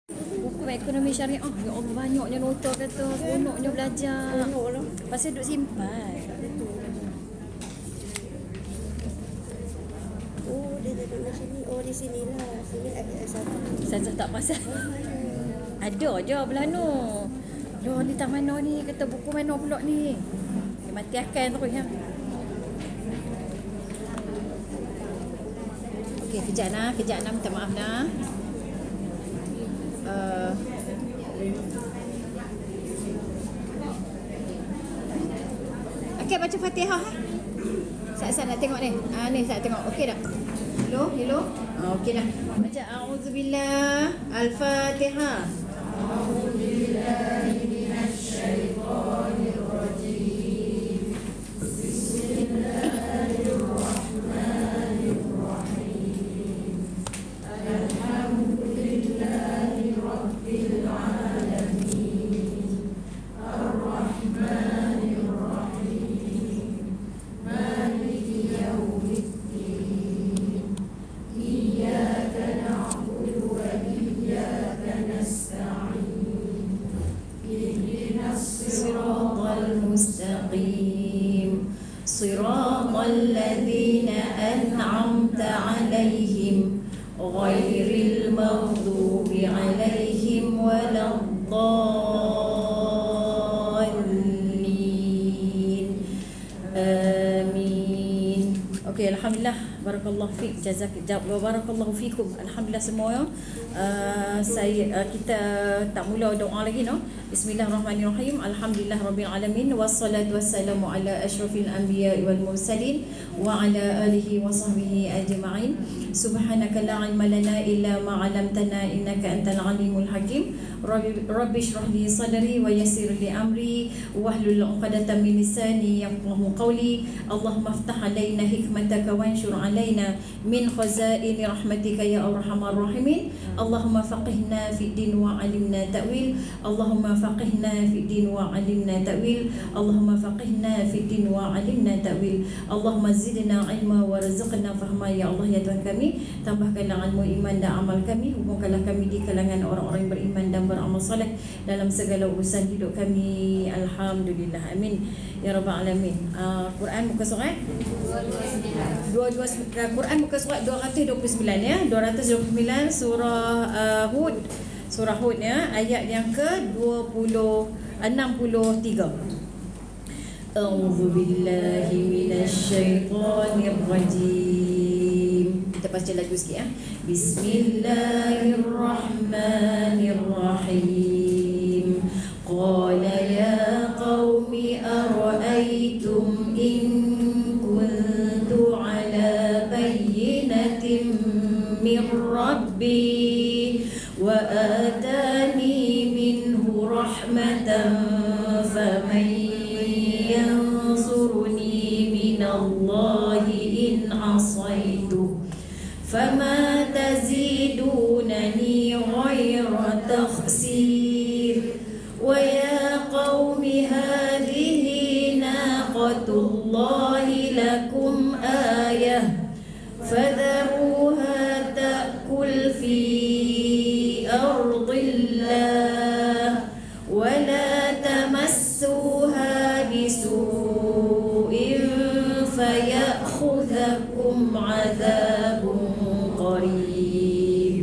Buku ekonomi syariah. Ya Allah, banyaknya nota kata, seronoknya belajar. Pasal duk simpan. Oh, dia duduk di sini. Oh, di sinilah. Sini ada satu. Saya tak pasal. Ada je Belano. Loh, ni tak mana ni? Kata buku mana pula ni? Dia mati akan terus ya. Okey, kejap nak minta maaf nak. Okey, baca Fatihah. Saya nak tengok ni. Ni saya tengok. Okey dah. Hello. Okey dah. Baca auzubillah al-Fatihah. A'udzubillahi minasyaitonir rajim. Bismillahirrahmanirrahim. Alhamdulillahi rabbil alamin. Ar-Rahmanir Rahim. Maliki yaumiddin. Iyyaka na'budu wa iyyaka nasta'in. الصراط المستقيم صراط الذين أنعمت عليهم غير المغضوب عليهم ولا الضالين آمين. Okey, alhamdulillah, barakallahu fiik, barakallahu fiikum. Alhamdulillah semua. Kita tak mula doa lagi no. Bismillahirrahmanirrahim. Alhamdulillahirabbil alamin wassalatu wassalamu ala asyrafil anbiya'i wal mursalin wa ala alihi wa sahbihi ajma'in. Subhanaka la ilma lana illa ma 'allamtana innaka antal alimul hakim. Rabbi shrah li sadri wa yassir li amri wahlul 'uqdatam min lisani yafqahu qawli. Allahumma iftah 'alaina hikmataka wanshur 'alaina min khazaini rahmatika ya arhamar rahimin. Allahumma faqihna fid din wa 'allimna ta'wil. Allahumma faqihna fid din wa 'allimna ta'wil. Allahumma faqihna fid din wa 'allimna ta'wil. Allahumma zidna ilma warzuqna fahma ya Allah ya Tuhan kami. Tambahkanlah ilmu, iman dan amal kami. Hubungkanlah kami di kalangan orang-orang yang beriman dan beramal soleh dalam segala urusan hidup kami. Alhamdulillah, amin ya rabbal alamin. Quran muka surat 229. Quran muka surat 229 ya. 229 surah Hud. Surah Hud ya, ayat yang ke-63. A'udzu billahi minasyaitonir rajim. Kita baca lagu sikit ya. Bismillahirrahmanirrahim. Qala ya qaumi ara'aytum in kuntu ala bayyinatin min rabbi wa atani minhu rahmatan faman yansuruni minallahi in asaitu fama tazidunani ghayra takhsir. Wa ya qaumi hadhihi naqatullahi lakum ayah fadharuha ta'kul fi ardillah wa la tamassuha bisu'in fayakhudhakum 'adhabun qarib.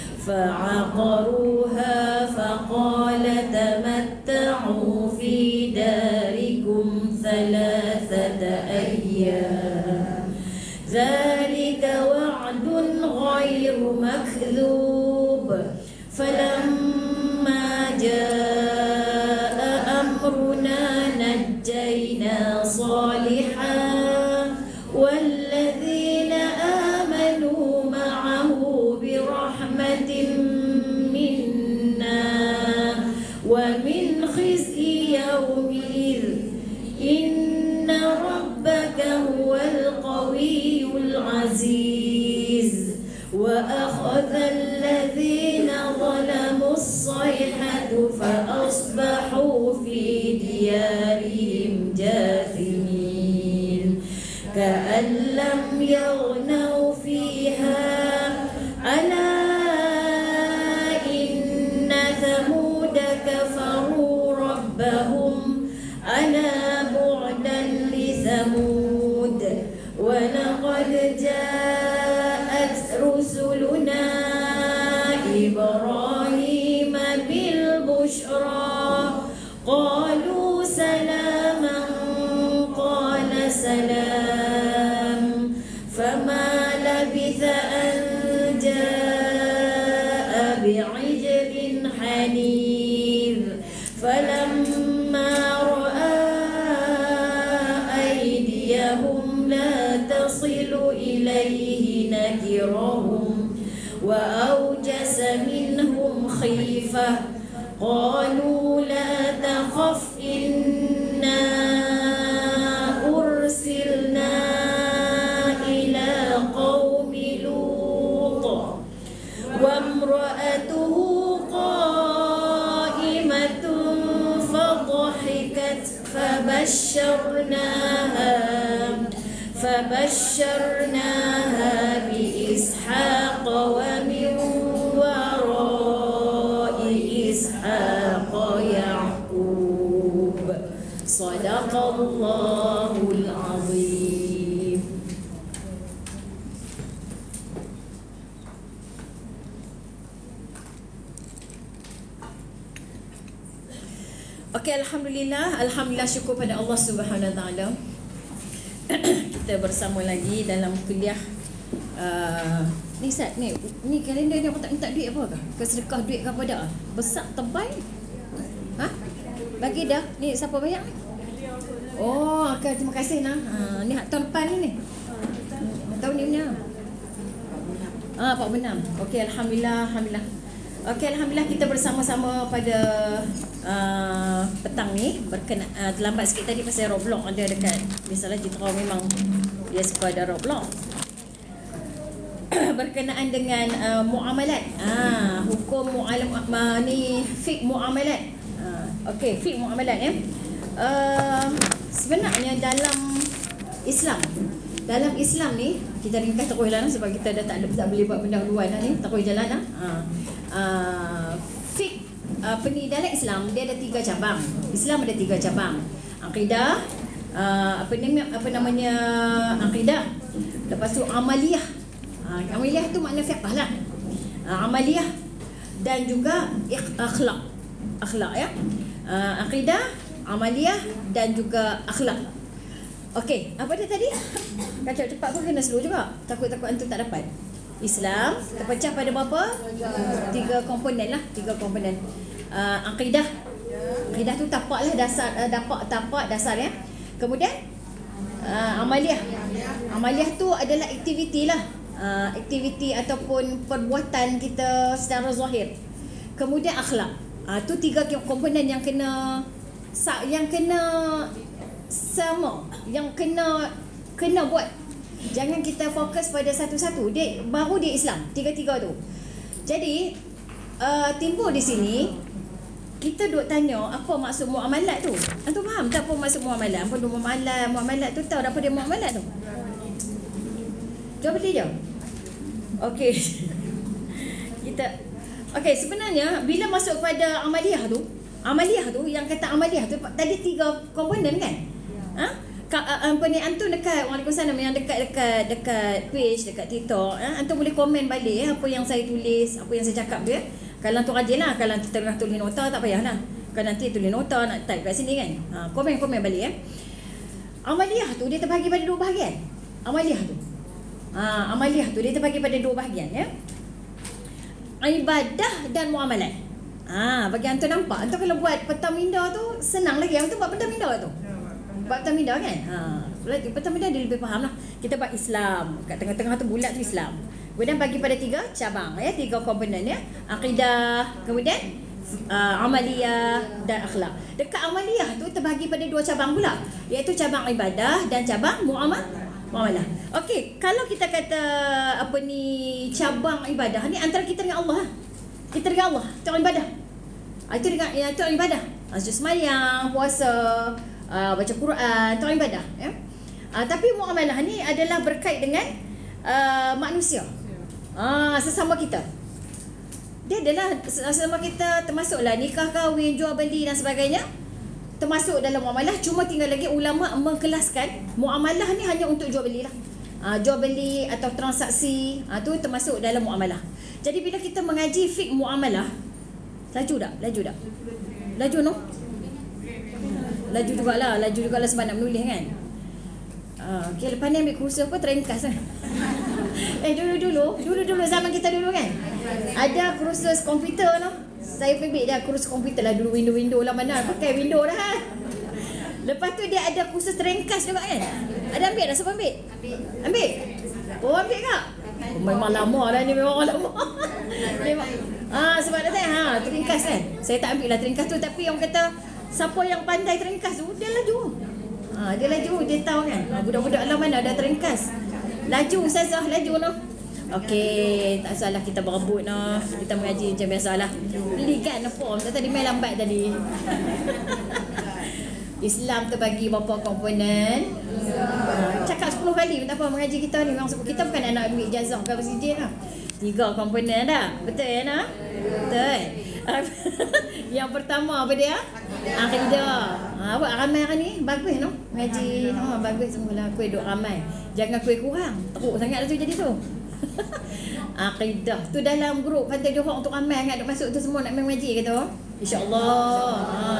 فعقروها فقال تمتعوا في داركم 3 أيام ذلك وعد غير مكذوب. فلما جاء أمرنا نجينا صالحا والذين آمنوا معه برحمة منا ومن خزي يومئذ إن ربك هو القوي العزيز. وأخذ الذين ظلموا الصيحة فأصبحوا في ديارهم جاثمين كأن لم يغنوا فيها ألا إن بعجل حنيذ فلما رأى أيديهم لا تصل إليه نكرهم وأوجس منهم خيفة قالوا لا تخف إنا أرسلنا إلى قوم لوط وامرأته قائمة فضحكت فبشرناها بإسحاق ومن وراء إسحاق يعقوب صدق الله العظيم. Okey, Alhamdulillah syukur pada Allah Subhanahu Wa Taala. Kita bersama lagi dalam kuliah ni Ustaz, ni kalender ni apa tak minta duit apa ke? Kesedekah duit ke apa dah? Besar tebal. Ha? Bagi dah. Ni siapa bayar ni? Oh, okay, terima kasih nah. Ni tahun depan ni. Tahun ni punya. Pak Benam. Okey, alhamdulillah. Okey, alhamdulillah kita bersama-sama pada petang ni terlambat sikit tadi pasal Roblox ada dekat. Biasalah Citra memang dia suka ada Roblox. Berkenaan dengan muamalat. Hukum muamalat ni fiqh muamalat. Okey, fiqh muamalat ya. Sebenarnya dalam Islam ni kita ringkas terus lah sebab kita dah tak boleh buat benda luar ni, terus jalan lah. Fiqh dalam Islam dia ada 3 cabang. Islam ada 3 cabang. Akidah, apa namanya akidah. Lepas tu amaliyah. Amaliyah tu makna fiqh lah. Amaliyah dan juga akhlak ya. Akidah, amaliyah dan juga akhlak. Okey, apa dia tadi? Kacau cepat pun kena slow juga. Takut-takut antum tak dapat. Islam terpecah pada berapa? 3 komponen lah, 3 komponen. Akidah. Akidah tu tapak lah dasar, tapak dasar ya. Kemudian amaliyah. Amaliyah tu adalah aktiviti lah. Aktiviti ataupun perbuatan kita secara zahir. Kemudian akhlak. Tu 3 komponen yang kena sama, yang kena buat. Jangan kita fokus pada satu-satu. Baru dia Islam, 3 tu. Jadi timbul di sini kita duk tanya apa maksud muamalat tu. Antum faham tak apa maksud muamalat? Apa tu muamalat tu, tahu apa dia muamalat tu? Jawab betul je. Okey. Okey, sebenarnya bila masuk pada amaliyah tu yang kata amaliyah tu tadi 3 komponen kan? Apa ni antum dekat Waalaikumsalam yang dekat page dekat TikTok, antum boleh komen balik apa yang saya tulis, apa yang saya cakap tu ya. Kalau antum rajinlah, kalau antum tengah tulis nota tak payahlah. Kan nanti tulis nota nak type kat sini kan. Komen balik ya. Amaliyah tu dia terbahagi pada 2 bahagian. Amaliyah tu dia terbahagi pada 2 bahagian ya. Ibadah dan muamalat. Bagi antum nampak, antum kalau buat peta minda tu senang lagi. Antum buat peta minda tu. Buat peta minda kan? Peta minda dia lebih faham lah. Kita buat Islam. Kat tengah-tengah tu bulat tu Islam. Kemudian bagi pada 3 cabang ya, 3 komponen ya. Akidah, kemudian amaliyah dan akhlak. Dekat amaliyah tu terbahagi pada 2 cabang pula, iaitu cabang ibadah dan cabang muamalah. Okey, kalau kita kata cabang ibadah ni antara kita dengan Allah lah. Kita dengan Allah, itu ibadah. Itu ibadah. Sujud sembahyang, puasa, baca Quran, itu ibadah ya. Tapi muamalah ni adalah berkait dengan manusia. Sesama kita. Dia adalah sesama kita, termasuklah nikah, kahwin, jual beli dan sebagainya. Termasuk dalam muamalah. Cuma tinggal lagi ulama mengkelaskan muamalah ni hanya untuk jual beli lah. Jual beli atau transaksi, tu termasuk dalam muamalah. Jadi bila kita mengaji fiqh muamalah, laju tak? Laju no? Laju jugalah sebab nak menulis kan. Okay, lepas ni ambil kursus apa, terringkas lah. Dulu zaman kita dulu kan. Ada kursus komputer tu. Saya pergi dia kursus komputer lah dulu, window lah, mana pakai window dah. Lepas tu dia ada kursus ringkas juga kan. Ada ambil dah, siapa ambil? Ambil. Oh, ambil tak? Memang lama dah ni, memang lama. Memang. Sebab dah tanya teringkas kan. Saya tak ambil lah teringkas tu, tapi orang kata siapa yang pandai teringkas tu dia laju. Dia laju, dia tahu kan. Budak-budak lah mana ada teringkas. Laju ustazah, laju noh. Okey, tak salah kita berebut noh. Kita mengaji macam biasalah. Belikan form tadi main lambat tadi. Islam tu bagi berapa komponen. Cakap 10 kali tak apa mengaji kita ni. Memang kita bukan nak ambil ijazah ke masjid lah. 3 komponen dah. Betul ya nak? Betul. Yang pertama apa dia? Akidah. Awak ramai hari ni bagus no? Mengaji bagus semula. Kuih duk ramai. Jangan kuih kurang. Teruk sangat tu jadi tu. Akidah tu dalam grup Pantai Johor tu ramai sangat duk masuk tu semua nak mengaji kata. InsyaAllah.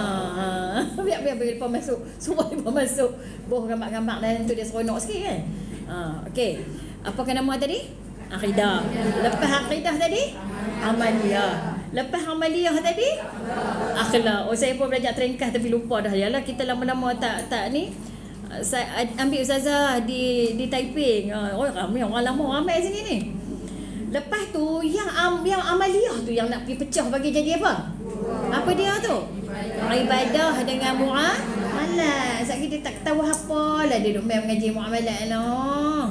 Biar mereka masuk. Semua mereka masuk. Boh gambar-gambar dalam tu dia seronok sikit kan. Okey. Apakah nama tadi? Akidah. Lepas akidah tadi? Amaliyah. Lepas amaliyah tadi? Akhlak. Oh, saya pun belajar teringkas tapi lupa dah. Yalah kita lama-lama tak ni. Saya ambil ustazah di Taiping. Ramai orang lama ramai sini ni. Lepas tu yang amaliyah tu yang nak pergi pecah bagi jadi apa? Apa dia tu? Ibadah dengan muamalat. Sebab kita tak tahu apa lah dia duk main mengaji muamalat lah.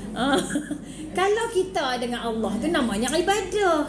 Kalau kita dengan Allah tu namanya ibadah.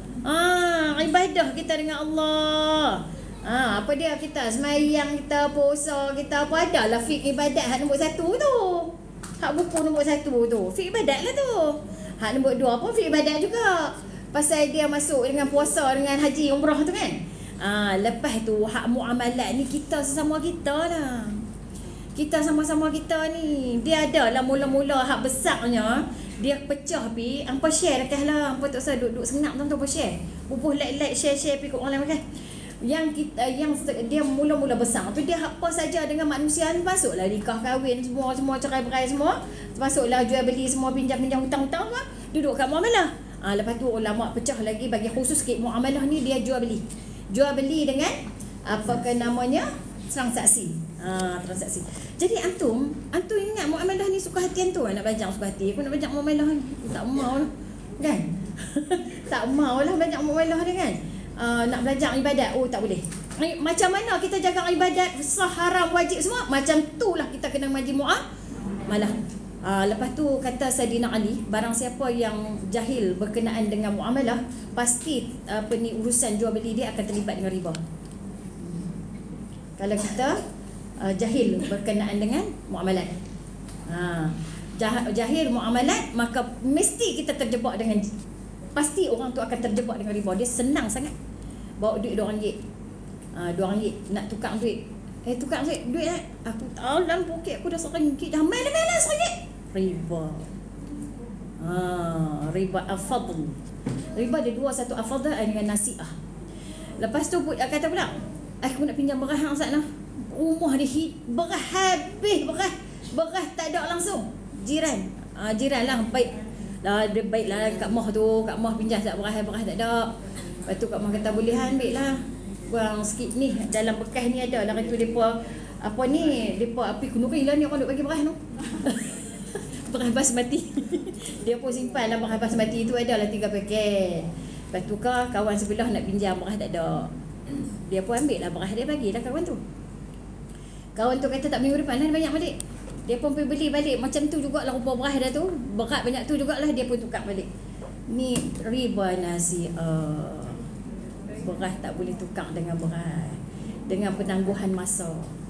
Ibadah kita dengan Allah. Apa dia kita semayang, kita puasa, kita apa adalah fiqh ibadat hak nombor 1 tu. Hak buku nombor 1 tu. Fiqh ibadat lah tu. Hak nombor 2 pun fiqh ibadat juga. Pasal dia masuk dengan puasa, dengan haji, umrah tu kan. Lepas tu hak muamalat ni kita sesama kita lah. Kita sama-sama kita ni. Dia ada lah mula-mula hak besarnya. Dia pecah pi, hampa share dekat lah. Hampa tak usah duduk sengap tu hampa share. Bubuh like share pi kat orang lain makan. Yang kita dia mula-mula besar tu dia apa saja dengan manusia ni masuklah nikah kahwin semua cerai berai semua. Masuklah jual beli semua, pinjam hutang-hutang apa. Duduk kat muamalah. Lepas tu ulama pecah lagi bagi khusus sikit muamalah ni dia jual beli. Jual beli dengan apakah namanya? Transaksi. Transaksi. Jadi antum ingat muamalah ni suka hati antum nak belajar suka hati. Aku nak belajar muamalah ni. Tak mau lah. Kan? Tak mau lah belajar muamalah ni kan. Nak belajar ibadat, tak boleh. Macam mana kita jaga ibadat sah, haram, wajib semua? Macam tu lah kita kena mengaji muamalah. Lepas tu kata Saidina Ali, barang siapa yang jahil berkenaan dengan muamalah, pasti urusan jual beli dia akan terlibat dengan riba. Kalau kita jahil berkenaan dengan muamalat, jahil muamalat, maka mesti kita terjebak dengan, pasti orang tu akan terjebak dengan riba. Dia senang sangat bawa duit RM2. RM2 nak tukar duit. Tukar duit aku tahu dalam poket aku dah RM1 dah main RM1. Riba. Riba al-fadl. Riba ada dua, satu al-fadl dengan nasi'ah. Lepas tu kata pula, aku nak pinjam beras hang sana. Rumah dia beras habis, beras tak ada langsung. Jiran lah baik. Dia baiklah Kak Mah tu, Kak Mah pinjam tak beras tak ada. Lepas tu Kak Mah kata boleh ambil lah. Kurang sikit ni dalam bekas ni ada lah tu depa apa ni, depa api kenduri lah ni orang duk bagi beras tu. Beras basmati. Dia pun simpan lah beras basmati tu, ada lah 3 paket. Lepas tu kawan sebelah nak pinjam beras tak ada. Dia pun ambil lah beras dia, bagilah kawan tu. Kawan tu kata tak minggu depan lah banyak balik. Dia pun pergi beli balik. Macam tu jugalah rupa beras dia tu. Berat banyak tu jugalah, dia pun tukar balik. Ni riba nasi'ah. Beras tak boleh tukar dengan beras, dengan penangguhan masa.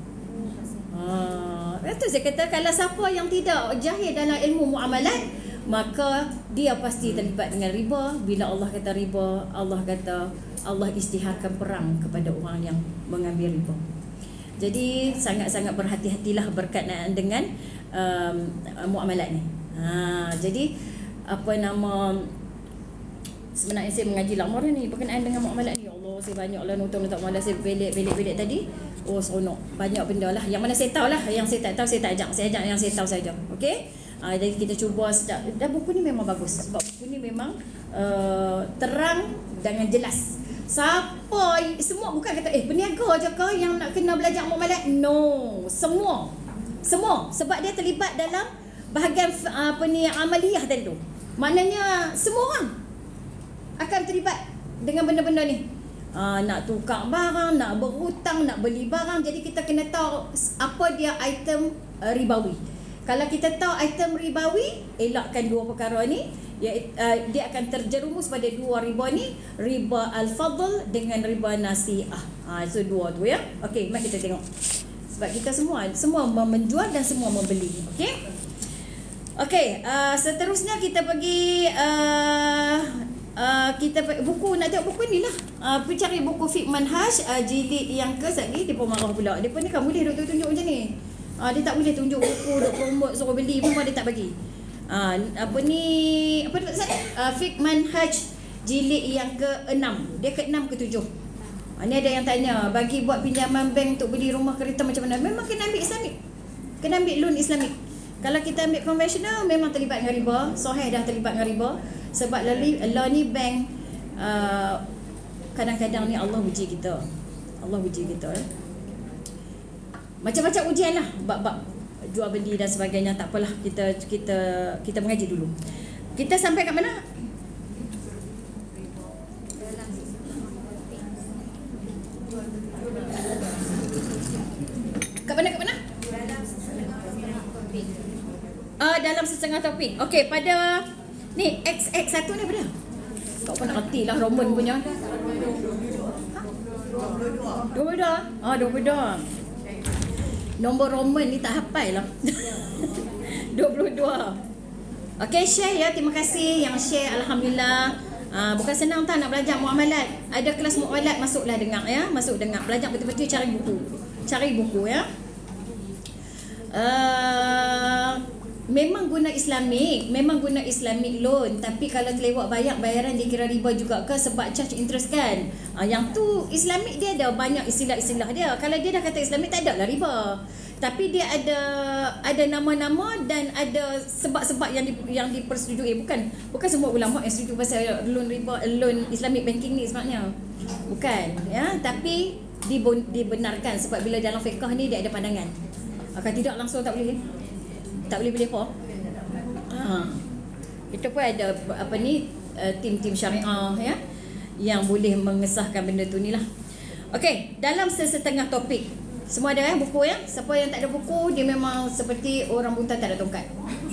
Itu saya kata, kalau siapa yang tidak jahil dalam ilmu muamalat, maka dia pasti terlibat dengan riba. Bila Allah kata riba, Allah kata Allah isytiharkan perang kepada orang yang mengambil riba. Jadi sangat-sangat berhati-hatilah berkaitan dengan muamalat ni. Jadi sebenarnya saya mengaji lama dah ni berkenaan dengan muamalat ni. Ya Allah, saya banyaklah nonton muamalat saya belik tadi. Seronok. Banyak benda lah. Yang mana saya tahu lah, yang saya tak tahu saya tak ajak. Saya ajak yang saya tahu saja. Okey? Jadi kita cuba sedap. Dan buku ni memang bagus sebab buku ni memang terang dengan jelas. Siapa semua bukan kata peniaga je ke yang nak kena belajar muamalat. No, semua sebab dia terlibat dalam bahagian amaliyah tadi tu. Maknanya semua orang akan terlibat dengan benda-benda ni. Nak tukar barang, nak berhutang, nak beli barang. Jadi kita kena tahu apa dia item ribawi. Kalau kita tahu item ribawi, elakkan dua perkara ni. Dia akan terjerumus pada dua riba ni, riba al-fadl dengan riba nasi'ah. So dua tu ya. Okey, mari kita tengok. Sebab kita semua menjual dan semua membeli. Okey, seterusnya kita pergi buku, nak tengok buku ni lah. Pergi cari buku Fiqh Manhaj jilid yang ke sekali. Dia pun marah pula. Dia pun ni kan boleh doktor tunjuk macam ni. Dia tak boleh tunjuk buku, dok promote suruh beli pun dia tak bagi. Apa tu Fiqh Manhaj jilid yang ke-6. Dia ke-6 ke-7. Ni ada yang tanya, bagi buat pinjaman bank untuk beli rumah kereta macam mana? Memang kena ambil Islamik. Kena ambil loan Islamik. Kalau kita ambil konvensional memang terlibat dengan riba. Sahih dah terlibat dengan riba. Sebab law ni bank kadang-kadang ni Allah uji kita. Macam-macam ujian lah, bab jual beli dan sebagainya. Tak apalah, kita mengaji dulu. Kita sampai kat mana? Kat mana? Dalam setengah topik. Okey, pada ni XX1 ni apa dia? Kau pun nak reti lah Roman punya. 22. Nombor Roman ni tak hafal lah. 22. Okey, share ya. Terima kasih yang share. Alhamdulillah. Bukan senang tak nak belajar muamalat. Ada kelas muamalat, masuklah dengar ya. Masuk dengar. Belajar betul-betul, cari buku ya. Memang guna Islamic loan, tapi kalau terlewat bayaran dia kira riba juga ke, sebab charge interest kan. Yang tu Islamic dia ada banyak istilah-istilah dia. Kalau dia dah kata Islamic tak ada lah riba. Tapi dia ada nama-nama dan ada sebab-sebab yang dipersetujui. Bukan semua ulama yang setuju pasal loan riba, loan Islamic banking ni sebenarnya. Bukan ya, tapi dibenarkan sebab bila dalam fiqh ni dia ada pandangan. Kalau tidak langsung tak boleh berlepas. Kita pun ada tim-tim syariah ya yang boleh mengesahkan benda tu ni lah. Okey, dalam setengah topik semua ada buku ya. Siapa yang tak ada buku, dia memang seperti orang buta tak ada tongkat.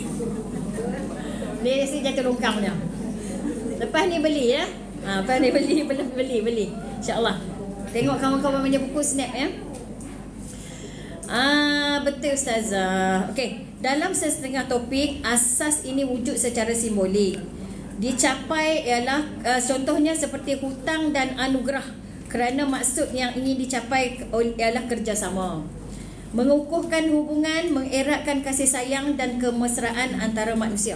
Dia si jatuh longkangnya. Lepas ni beli ya. Lepas ni beli insya-Allah. Tengok kawan-kawan punya buku snap ya. Betul Ustazah. Okey, dalam setengah topik, asas ini wujud secara simbolik. Dicapai ialah contohnya seperti hutang dan anugerah, kerana maksud yang ingin dicapai ialah kerjasama, mengukuhkan hubungan, mengeratkan kasih sayang dan kemesraan antara manusia.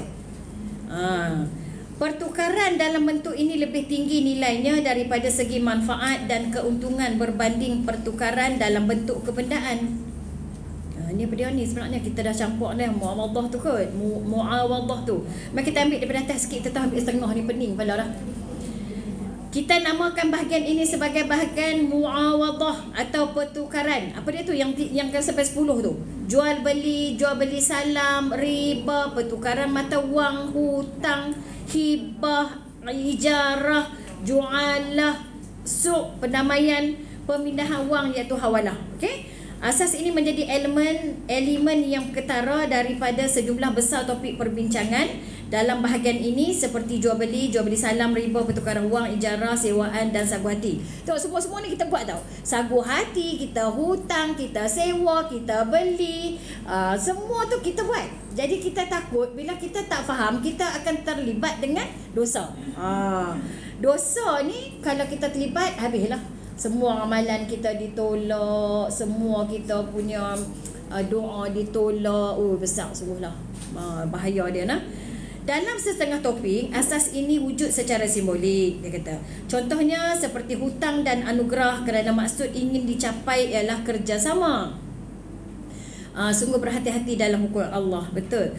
Pertukaran dalam bentuk ini lebih tinggi nilainya daripada segi manfaat dan keuntungan berbanding pertukaran dalam bentuk kebendaan. Ni apa dia ni sebenarnya, kita dah campur dah muawadah tu kot. Muawadah tu. Mari kita ambil daripada atas sikit, kita ambil setengah ni, pening kepala dah. Kita namakan bahagian ini sebagai bahagian muawadah atau pertukaran. Apa dia tu yang sampai 10 tu? Jual beli salam, riba, pertukaran mata wang, hutang, hibah, ijarah, jualah, suq, pendamaian, pemindahan wang iaitu hawalah. Okey? Asas ini menjadi elemen yang ketara daripada sejumlah besar topik perbincangan dalam bahagian ini, seperti jual beli salam, riba, pertukaran wang, ijarah, sewaan dan sagu hati. Tengok semua ni kita buat tau. Sagu hati, kita hutang, kita sewa, kita beli, semua tu kita buat. Jadi kita takut bila kita tak faham, kita akan terlibat dengan dosa. Dosa ni kalau kita terlibat, habislah. Semua amalan kita ditolak, semua kita punya doa ditolak. Besar sungguhlah. Bahaya dia nah. Dalam setengah topik, asas ini wujud secara simbolik, dia kata. Contohnya seperti hutang dan anugerah, kerana maksud ingin dicapai ialah kerjasama. Sungguh berhati-hati dalam hukum Allah. Betul.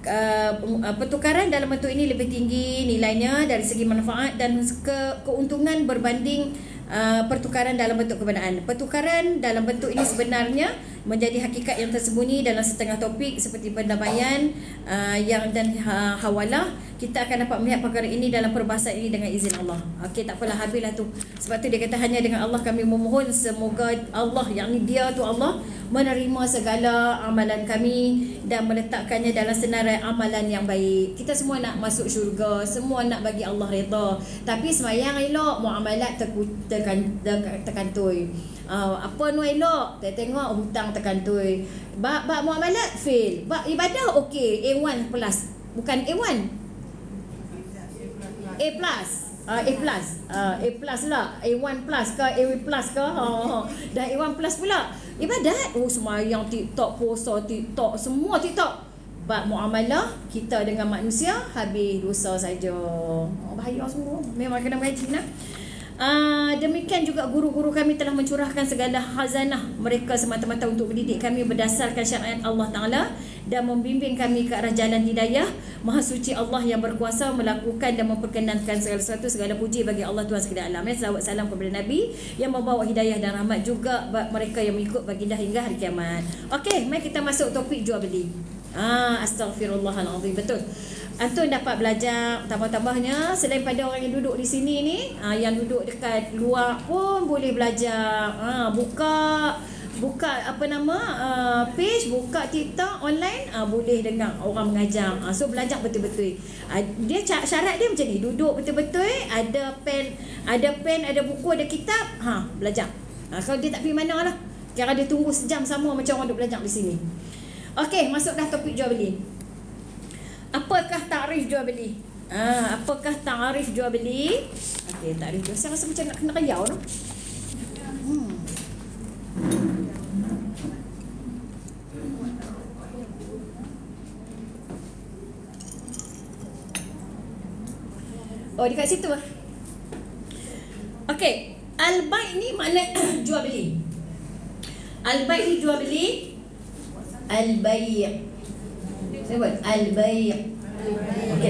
pertukaran dalam bentuk ini lebih tinggi nilainya dari segi manfaat dan keuntungan berbanding pertukaran dalam bentuk kebenaran. Pertukaran dalam bentuk ini sebenarnya menjadi hakikat yang tersembunyi dalam setengah topik seperti pendamaian dan hawalah. Kita akan dapat melihat perkara ini dalam perbahasan ini dengan izin Allah. Okey, tak apalah, habislah tu. Sebab tu dia kata hanya dengan Allah kami memohon, semoga Allah, yakni dia tu Allah, menerima segala amalan kami dan meletakkannya dalam senarai amalan yang baik. Kita semua nak masuk syurga, semua nak bagi Allah redha. Tapi sembahyang elok, muamalat terkantoi. Apa nu elok, tengok hutang terkantoi. Bab muamalat fail. Bab ibadah okey, A1 plus. Bukan A1. A plus. A plus lah. A1 plus ke A plus ke. Dah A1 plus pula. Ibadat, semayang TikTok, puasa TikTok, semua TikTok. Bab muamalah kita dengan manusia, habis dosa saja. Bahaya semua. Memang kena mengaji nak. Demikian juga guru-guru kami telah mencurahkan segala khazanah mereka semata-mata untuk mendidik kami berdasarkan syariat Allah Ta'ala dan membimbing kami ke arah jalan hidayah. Maha suci Allah yang berkuasa melakukan dan memperkenankan segala sesuatu. Segala puji bagi Allah Tuhan sekalian alam. Selawat salam kepada Nabi yang membawa hidayah dan rahmat juga mereka yang mengikut baginda hingga hari kiamat. Okey, mari kita masuk topik jual beli. Astaghfirullahalazim. Betul. Antum dapat belajar tambah-tambahnya selain pada orang yang duduk di sini ni, yang duduk dekat luar pun boleh belajar. Buka page, buka TikTok online, boleh dengar orang mengajar. So belajar betul-betul. Dia syarat dia macam ni, duduk betul-betul, ada pen, ada buku, ada kitab, belajar. Kalau dia tak pergi mana lah, kira dia tunggu sejam sama macam orang duduk belajar di sini. Okey, masuk dah topik jual beli. Apakah takrif jual beli? Apakah takrif jual beli? Okey, takrif jual. Saya rasa macam nak kena kayau tu. Oh, dekat situ. Okey, al-bai' ni makna jual beli. Al-bai' ni jual beli. Al-bai'. Sebut al-bai'. Okey.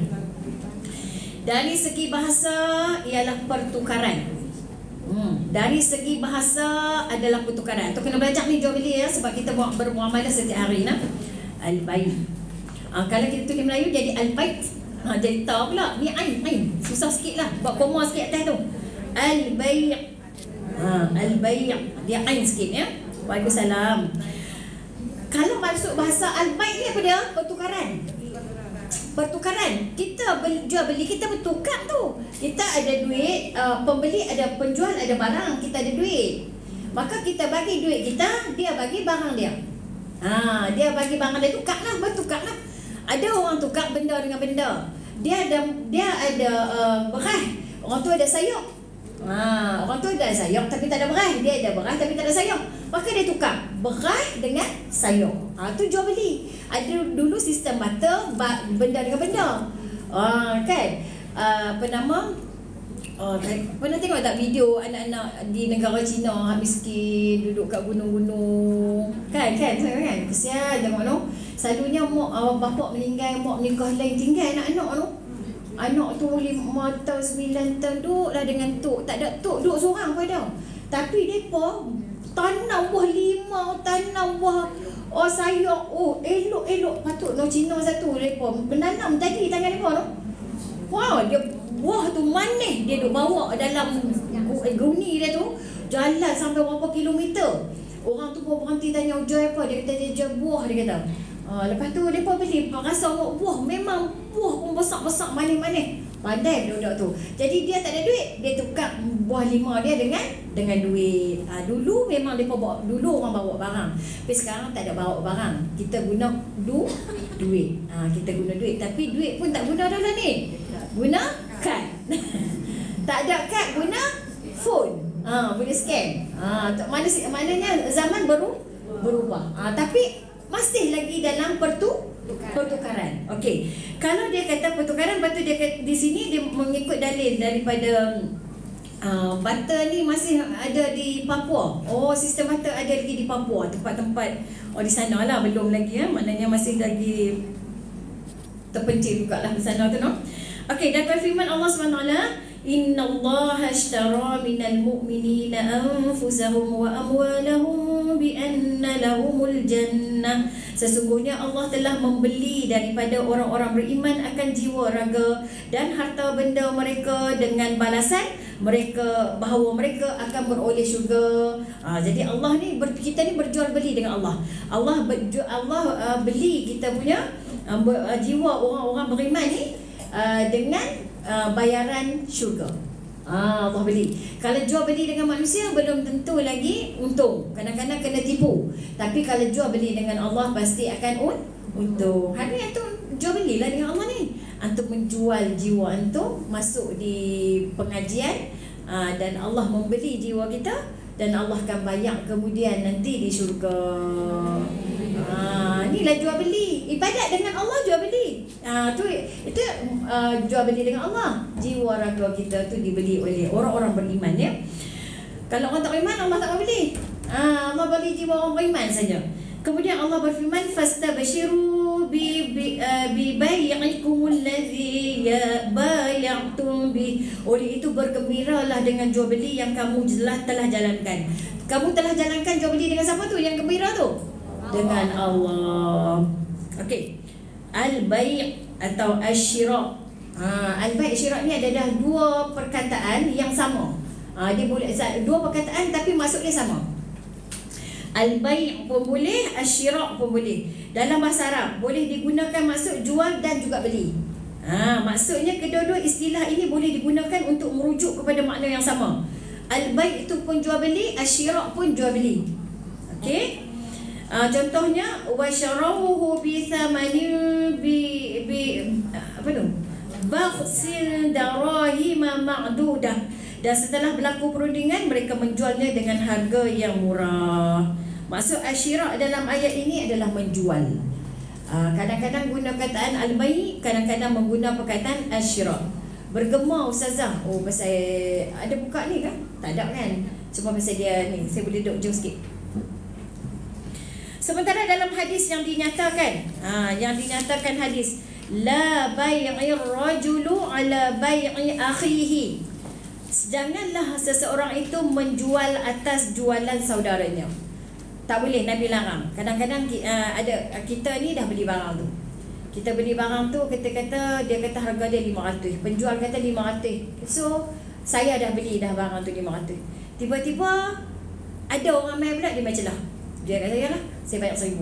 Dari segi bahasa ialah pertukaran. Dari segi bahasa adalah pertukaran. Tu kena belajar ni jual beli ya, sebab kita bermuamalah setiap hari nah. Al-bai'. Kalau kita tulis Melayu jadi al-bai'. Jadi tahu pula ni ain. Susah sikitlah. Buat koma sikit atas tu. Al-bai'. Al-bai'. Dia ain sikit ya. Waalaikumsalam. Kalau masuk bahasa al-bai' ni apa dia? Pertukaran. Kita jual beli, kita bertukar tu. Kita ada duit, pembeli ada, penjual ada barang, kita ada duit. Maka kita bagi duit kita, dia bagi barang dia. Dia bagi barang dia, bertukar lah. Ada orang tukar benda dengan benda. Dia ada beras, orang tu ada sayur. Orang tu ada sayur tapi tak ada beras. Dia ada beras tapi tak ada sayur. Maka dia tukar beras dengan sayur. Tu jual beli. Ada dulu sistem barter, benda dengan benda. Kan? Pernah tengok tak video anak-anak di negara Cina miskin duduk kat gunung-gunung? Kan? Kesian tengok tu. Selalunya bapak meninggal, mak menikah lain, tinggal anak-anak tu. Anak tu 5 tahun, 9 tahun duduklah dengan tok. Tak ada tok, duduk seorang pun ada. Tapi mereka tanam buah lima, tanam buah sayur. Elok. Patut no Cina satu mereka menanam tadi tangan mereka tu. Wow, dia buah tu manis. Dia duk bawa dalam guni dia tu. Jalan sampai berapa kilometer. Orang tu pun berhenti tanya jual apa. Dia kata dia jual buah, dia kata. Lepas tu mereka beli, rasa buah. Memang buah pun besar-besar, manis-manis. Pandai budak tu. Jadi dia tak ada duit, dia tukar buah 5 dia dengan duit. Dulu memang mereka bawa, dulu orang bawa barang. Tapi sekarang tak ada bawa barang. Kita guna duit. Kita guna duit. Tapi duit pun tak guna dah lah ni. Guna kad. Tak ada kad, guna phone. Boleh scan. Maknanya zaman berubah. Tapi masih lagi dalam pertukaran. Okey. Kalau dia kata pertukaran, lepas tu dia kata, di sini dia mengikut dalil daripada barter ni masih ada di Papua. Sistem barter ada lagi di Papua, tempat-tempat di sana lah, belum lagi maknanya masih lagi terpencil juga lah di sana tu, no? Okey, dan firman Allah SWT, innallaha ashtara minal mu'minina anfusahum wa amwalahum bi anna lahumul jannah. Sesungguhnya Allah telah membeli daripada orang-orang beriman akan jiwa, raga dan harta benda mereka dengan balasan mereka, bahawa mereka akan beroleh syurga. Jadi Allah ni, kita ni berjual beli dengan Allah. Allah beli kita punya jiwa orang-orang beriman ni dengan bayaran syurga. Allah beli. Kalau jual beli dengan manusia belum tentu lagi untung. Kadang-kadang kena tipu. Tapi kalau jual beli dengan Allah pasti akan untung. Hari ni antum jual belilah dengan Allah ni. Antum menjual jiwa antum masuk di pengajian, dan Allah membeli jiwa kita, dan Allah akan bayar kemudian nanti di syurga. Inilah jual beli. Ibadat dengan Allah jual beli. Itu jual beli dengan Allah. Jiwa raga kita tu dibeli oleh orang-orang beriman, ya. Kalau orang tak beriman, Allah tak beli. Allah beli jiwa orang beriman saja. Kemudian Allah berfirman, fastabshiru bi bai'ikum allazi bay'tum bi. Oleh itu bergembiralah dengan jual beli yang kamu telah jalankan. Kamu telah jalankan jual beli dengan siapa tu? Yang gembira tu? Dengan Allah. Okey. Al-bai' atau asy-syira'. Al-bai' syira' ni adalah dua perkataan yang sama. Dia boleh dua perkataan tapi maksud dia sama. Al-bai' pun boleh, asy-syira' pun boleh. Dalam bahasa Arab boleh digunakan maksud jual dan juga beli. Maksudnya kedua-dua istilah ini boleh digunakan untuk merujuk kepada makna yang sama. Al-bai' itu pun jual beli, asy-syira' pun jual beli. Okey. Contohnya wasyarahu bi thamanin apa tu? Bakhsin darahim ma'dudah. Dan setelah berlaku perundingan, mereka menjualnya dengan harga yang murah. Maksud asy-syira' dalam ayat ini adalah menjual. Kadang-kadang guna perkataan al-bai', kadang-kadang menggunakan perkataan asy-syira'. Bergema ustazah, pasal ada buka ni kan? Tak ada kan? Cuma pasal dia ni, saya boleh duduk jauh sikit. Sementara dalam hadis yang dinyatakan, hadis la bai'ir rajulu ala bai'i akhihi. Janganlah seseorang itu menjual atas jualan saudaranya. Tak boleh, Nabi larang. Kadang-kadang ada kita ni dah beli barang tu. Kita beli barang tu, dia kata harga dia 500. Penjual kata 500. So saya dah beli dah barang tu 500. Tiba-tiba ada orang main pula, dia macam lah. Dia kata, yalah, saya bayar 1,000.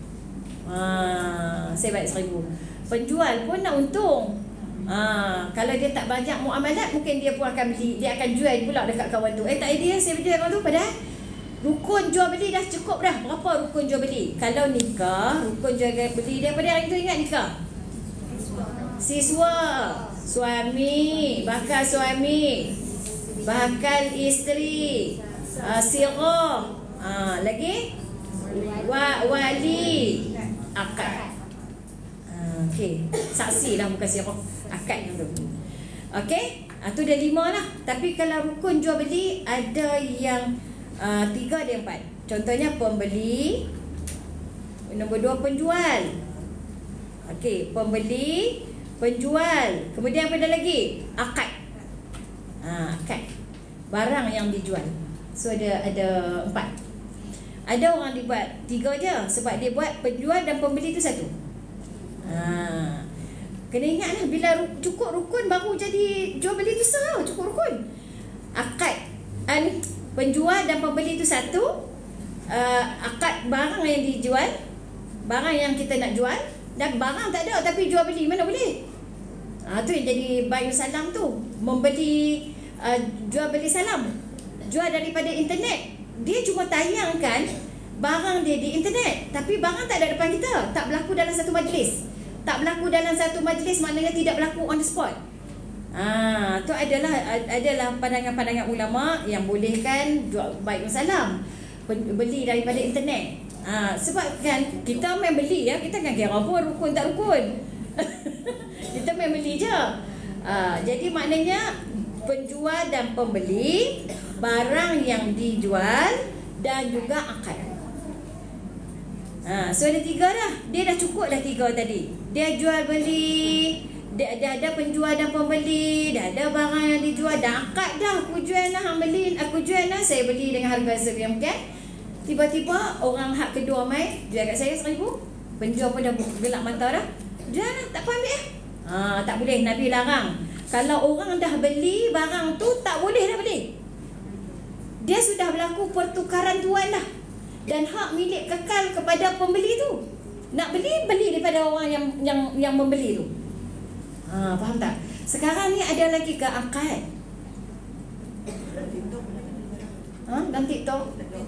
Saya bayar 1,000. Penjual pun nak untung. Kalau dia tak banyak muamalat, mungkin dia pun akan beli. Dia akan jual pula dekat kawan tu. Tak idea saya beli kawan tu. Padahal rukun jual beli dah cukup dah. Berapa rukun jual beli? Kalau nikah, rukun jual beli daripada hari tu, ingat nikah? Siswa, suami, bakal suami, bakal isteri, sirah, lagi wali, akad. Okey, saksi lah, bukan sirah, akad yang tu. Okey, tu dah 5 lah. Tapi kalau rukun jual beli ada yang 3, ada 4. Contohnya pembeli, nombor 2 penjual. Okey, pembeli, penjual. Kemudian apa dah lagi? Akad. Akad. Barang yang dijual. So ada 4. Ada orang dibuat 3 je sebab dia buat penjual dan pembeli tu satu. Kena ingat lah, bila cukup rukun baru jadi jual beli tu sah. Cukup rukun. Akad, penjual dan pembeli tu satu. Akad barang yang dijual, barang yang kita nak jual. Dan barang tak ada tapi jual beli, mana boleh? Tu yang jadi bayu salam tu. Membeli, jual beli salam. Jual daripada internet. Dia cuma tayangkan barang dia di internet, tapi barang tak ada depan kita. Tak berlaku dalam satu majlis. Tak berlaku dalam satu majlis maknanya tidak berlaku on the spot. Tu adalah pandangan-pandangan ulama yang bolehkan jual baik salam, beli daripada internet. Sebab kan kita main beli, ya, kita kan kira apa rukun tak rukun. Kita main beli je. Jadi maknanya penjual dan pembeli, barang yang dijual dan juga akad. So ada 3 dah. Dia dah cukup dah 3 tadi. dia jual beli, dia ada penjual dan pembeli, dah ada barang yang dijual, dah akad dah, aku jual lah, hang beli, aku jual lah, saya beli dengan harga RM1. Tiba-tiba orang hak kedua mai jual kat saya RM1,000. Penjual pun dah gelap mata dah. Jual lah, tak apa ambil lah. Tak boleh, Nabi larang. Kalau orang dah beli barang tu, tak boleh dah beli. Dia sudah berlaku pertukaran tuan dah. Dan hak milik kekal kepada pembeli tu. Nak beli, beli daripada orang yang membeli tu. Faham tak? Sekarang ni ada lagi ke akad? Dalam TikTok?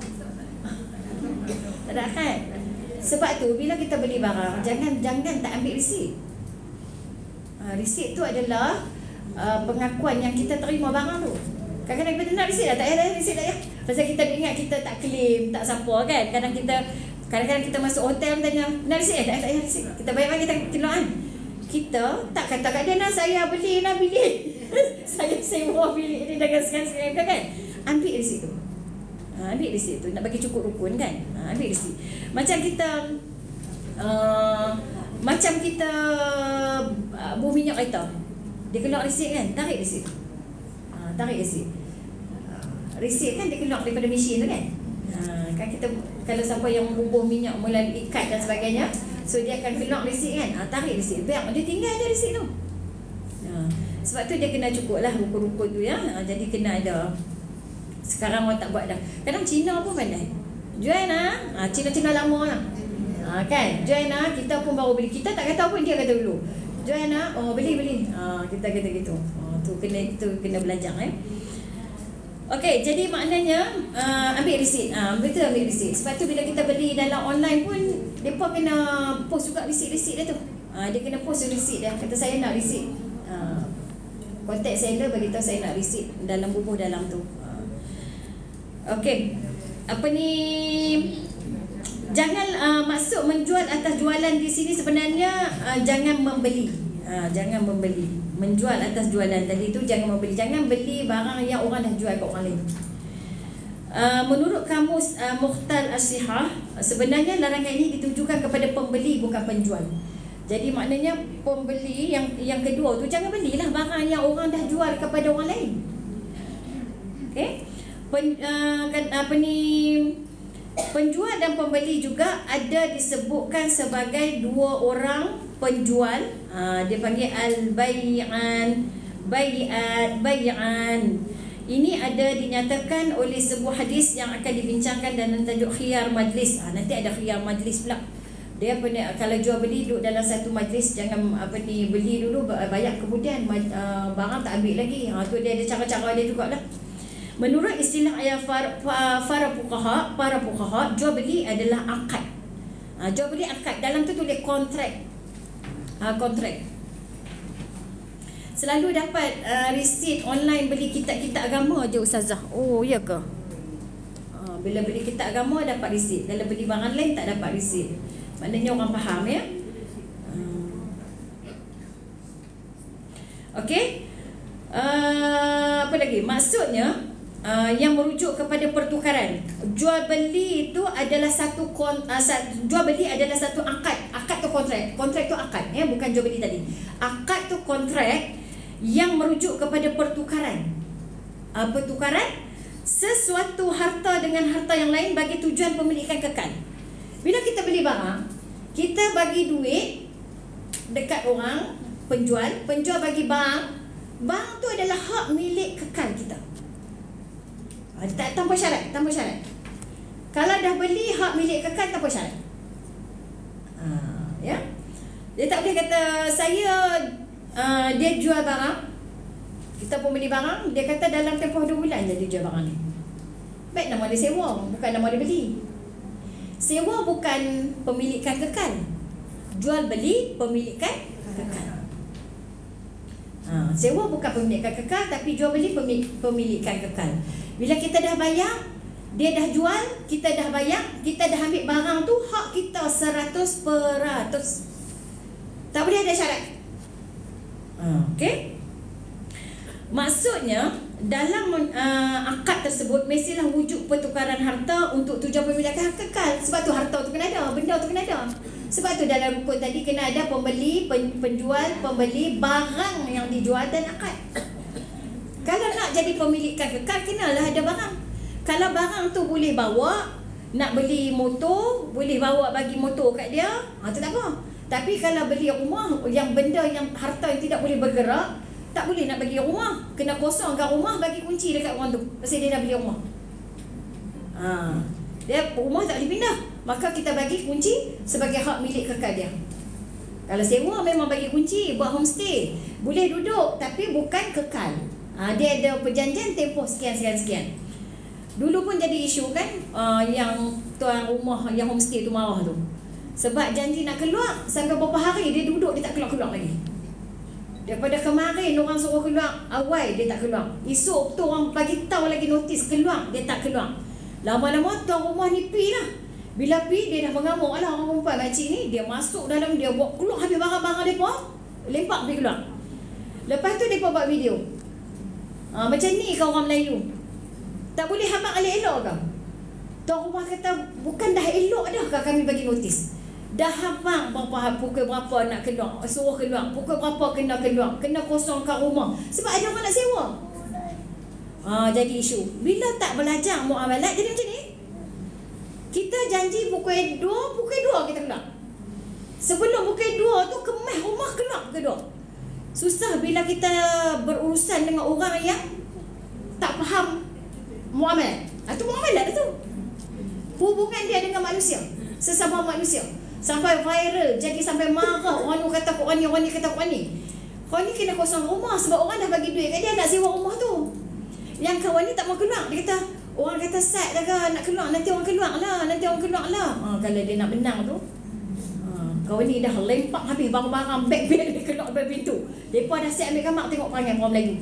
Tak ada akad. Sebab tu bila kita beli barang, jangan tak ambil resit. Resit tu adalah pengakuan yang kita terima barang tu. Kadang-kadang kita nak resit dah, tak payah resit dah ya. Pasal kita ingat kita tak claim, tak siapa kan. Kadang-kadang kita masuk hotel tanya, nak resit tak payah resit. Kita bayar kita keluar. Kita tak kata kat dia, nah saya beli nak bilik. saya sewa bilik ni dengan sekian-sekian kan. Ambil resit tu. Ambil resit tu, nak bagi cukup rukun kan. Ambil resit. Macam kita buah minyak kereta, dia keluar resit kan, tarik resit. Tarik resit. Resit kan dia keluar daripada mesin tu kan. Kan kita kalau siapa yang bubuh minyak melalui ikat dan sebagainya, so dia akan keluar resit kan. Tarik resit. Biar dia tinggal ada resit tu. Sebab tu dia kena cukup lah rukun-rukun tu ya. Jadi kena ada. Sekarang orang tak buat dah. Kadang Cina pun pandai. Jual lah. Cina-Cina lama lah. Kan? Jual lah. Kita pun baru beli. Kita tak kata pun dia kata dulu. Jual lah. Beli. Kita kata gitu. Tu kena belajar Okey, jadi maknanya ambil resit. Betul ambil resit. Sebab tu bila kita beli dalam online pun, mereka kena post juga resit-resit dia tu. Dia kena post resit dia. Kata saya nak resit. Kontak seller beritahu saya nak resit dalam bubuh dalam tu. Okey. Jangan maksud menjual atas jualan di sini sebenarnya jangan membeli. Jangan membeli. Menjual atas jualan tadi tu jangan membeli. Jangan beli barang yang orang dah jual kat orang lain. Menurut kamus Mukhtar As-Sihah, sebenarnya larangan ini ditujukan kepada pembeli bukan penjual. Jadi maknanya pembeli yang kedua tu jangan belilah barang yang orang dah jual kepada orang lain. Okey? Penjual dan pembeli juga ada disebutkan sebagai dua orang penjual. Dia panggil al-bai'an. Ini ada dinyatakan oleh sebuah hadis yang akan dibincangkan dalam tajuk khiyar majlis. Nanti ada khiyar majlis pula. Dia kalau jual beli duduk dalam satu majlis, jangan beli dulu bayar kemudian barang tak ambil lagi. Tu dia ada cara-cara dia jugalah. Menurut istilah para fuqaha, jual beli adalah akad. Jual beli akad. Dalam tu tulis kontrak. Kontrak. Selalu dapat resit online beli kitab-kitab agama je ustazah. Oh, ya ke? Bila beli kitab agama dapat resit. Kalau beli barang lain tak dapat resit. Maknanya orang faham ya. Okey. Apa lagi? Maksudnya yang merujuk kepada pertukaran. Jual beli itu adalah jual beli adalah satu akad. Akad tu kontrak. Kontrak tu akad ya, bukan jual beli tadi. Akad tu kontrak yang merujuk kepada pertukaran. Pertukaran sesuatu harta dengan harta yang lain bagi tujuan pemilikan kekal. Bila kita beli barang, kita bagi duit dekat orang penjual, penjual bagi barang tu adalah hak milik kekal kita. Tanpa syarat. Kalau dah beli hak milik kekal tanpa syarat. Ya. Dia tak boleh kata saya dia jual barang, kita pun beli barang, dia kata dalam tempoh 2 bulan je dia jual barang ni. Baik, nama dia sewa, bukan nama dia beli. Sewa bukan pemilikan kekal. Jual beli pemilikan kekal. Sewa bukan pemilikan kekal, tapi jual beli pemilikan kekal. Bila kita dah bayar, dia dah jual, kita dah bayar, kita dah ambil barang tu, hak kita 100%. Tak boleh ada syarat. Okey. Maksudnya dalam akad tersebut mestilah wujud pertukaran harta untuk tujuan pemilikan kekal. Sebab tu harta tu kena ada, benda tu kena ada. Sebab tu dalam rukun tadi kena ada pembeli, penjual, pembeli, barang yang dijual dan akad. Kalau nak jadi pemilikan kekal, kenalah ada barang. Kalau barang tu boleh bawa, nak beli motor, boleh bawa bagi motor kat dia, tu tak apa. Tapi kalau beli rumah, yang benda yang harta yang tidak boleh bergerak, tak boleh nak bagi rumah. Kena kosongkan rumah, bagi kunci dekat orang tu. Pasal dia dah beli rumah. Dia rumah tak boleh pindah. Maka kita bagi kunci sebagai hak milik kekal dia. Kalau sewa memang bagi kunci, buat homestay. Boleh duduk tapi bukan kekal. Dia ada perjanjian tempoh sekian. Dulu pun jadi isu kan, yang tuan rumah yang homestay tu marah tu. Sebab janji nak keluar, sampai beberapa hari dia duduk, dia tak keluar-keluar lagi. Daripada kemarin orang suruh keluar, awal dia tak keluar. Esok tu orang bagi tahu lagi notis keluar, dia tak keluar. Lama-lama tuan rumah ni pi lah. Bila pi, dia dah mengamuk lah orang perempuan makcik ni. Dia masuk dalam, dia buat keluar habis barang-barang mereka, lempak pergi keluar. Lepas tu mereka buat video. Macam ni kau orang Melayu, tak boleh habaq elok-elok kau. Tuan rumah kata, bukan dah elok dah kau kami bagi notis. Dah habaq pukul berapa nak keluar, suruh keluar, pukul berapa kena keluar, kena kosongkan rumah. Sebab ada orang nak sewa. Jadi isu. Bila tak belajar muamalat, jadi macam ni. Kita janji pukul 2 kita keluar. Sebelum pukul 2 tu kemas rumah, keluar pukul 2. Susah bila kita berurusan dengan orang yang tak faham muamalat. Itu muamalat tu. Hubungan dia dengan manusia, sesama manusia. Sampai viral, jadi sampai marah. Orang ni kata orang ni, orang ni kata orang ni. Orang ni kena kosong rumah sebab orang dah bagi duit kat dia nak sewa rumah tu. Yang kawan ni tak mau keluar. Dia kata, orang kata sat dah kan nak keluar, nanti orang keluar lah. Kalau dia nak menang tu, kawan ni dah lempak habis barang-barang, beg-beg dia keluar dari pintu. Mereka dah siap ambil kamar, tengok perangai orang Melayu.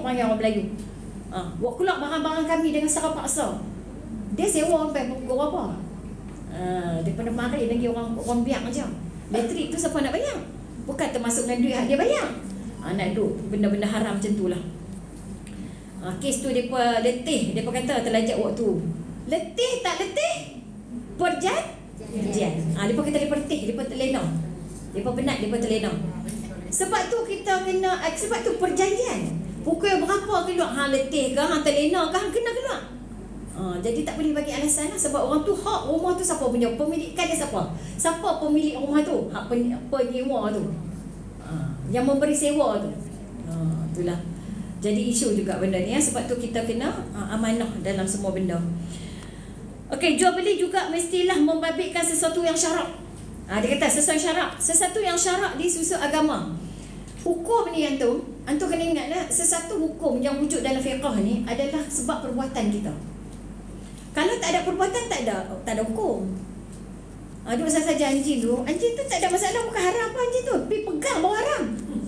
Buat keluar barang-barang kami dengan secara paksa. Dia sewa sampai pukul berapa? Daripada mari lagi orang biak macam. Elektrik tu siapa nak bayar? Bukan termasuk dengan duit dia bayar. Nak duduk benda-benda haram macam tu lah. Kes tu mereka letih. Mereka kata terlajak waktu. Letih tak letih? Perjanjian. Mereka kata mereka letih, mereka terlena. Mereka penat, mereka terlena. Sebab tu kita kena, sebab tu perjanjian. Pukul berapa keluar? Letih ke? Terlena ke? Kena keluar. Jadi tak boleh bagi alasan lah. Sebab orang tu hak rumah tu siapa punya? Pemilikan dia siapa? Siapa pemilik rumah tu? Hak penyewa tu. Yang memberi sewa tu. Itulah. Jadi isu juga benda ni. Sebab tu kita kena amanah dalam semua benda. Okey, jual beli juga mestilah membabitkan sesuatu yang syarak. Dia kata sesuatu yang syarak disusun agama. Hukum ni antum kena ingat lah, sesuatu hukum yang wujud dalam fiqh ni adalah sebab perbuatan kita. Kalau tak ada perbuatan, tak ada hukum. Duk saja anjing tu tak ada masalah, bukan haram apa anjing tu, pergi pegang bawa haram.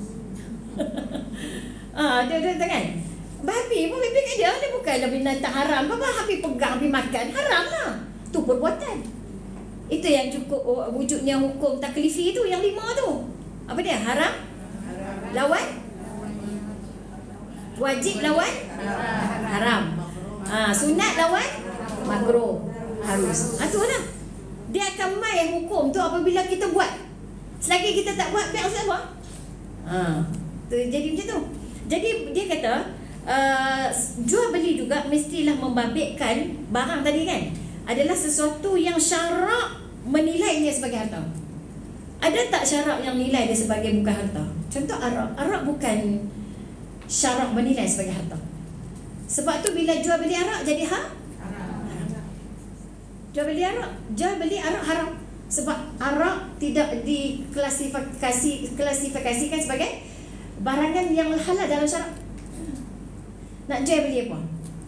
Dia kan. Babi pun babi kat dia bukanlah binatang haram. Apa habis pegang, habis makan, haram lah. Tu perbuatan. Itu yang cukup wujudnya hukum taklifi tu, yang 5 tu. Apa dia? Haram, lawan wajib, lawan haram. Sunat lawan makruh, harus. Tu lah. Dia akan main hukum tu apabila kita buat. Selagi kita tak buat, biar apa? Jadi macam tu. Jadi dia kata jual beli juga mestilah membabitkan barang tadi kan, adalah sesuatu yang syarak menilainya sebagai harta. Ada tak syarak yang nilai dia sebagai bukan harta? Contoh arak bukan syarak menilai sebagai harta. Sebab tu bila jual beli arak jadi haram. Jual beli arak haram. Sebab arak tidak diklasifikasikan sebagai barangan yang halal dalam syarak. Nak jual beli apa?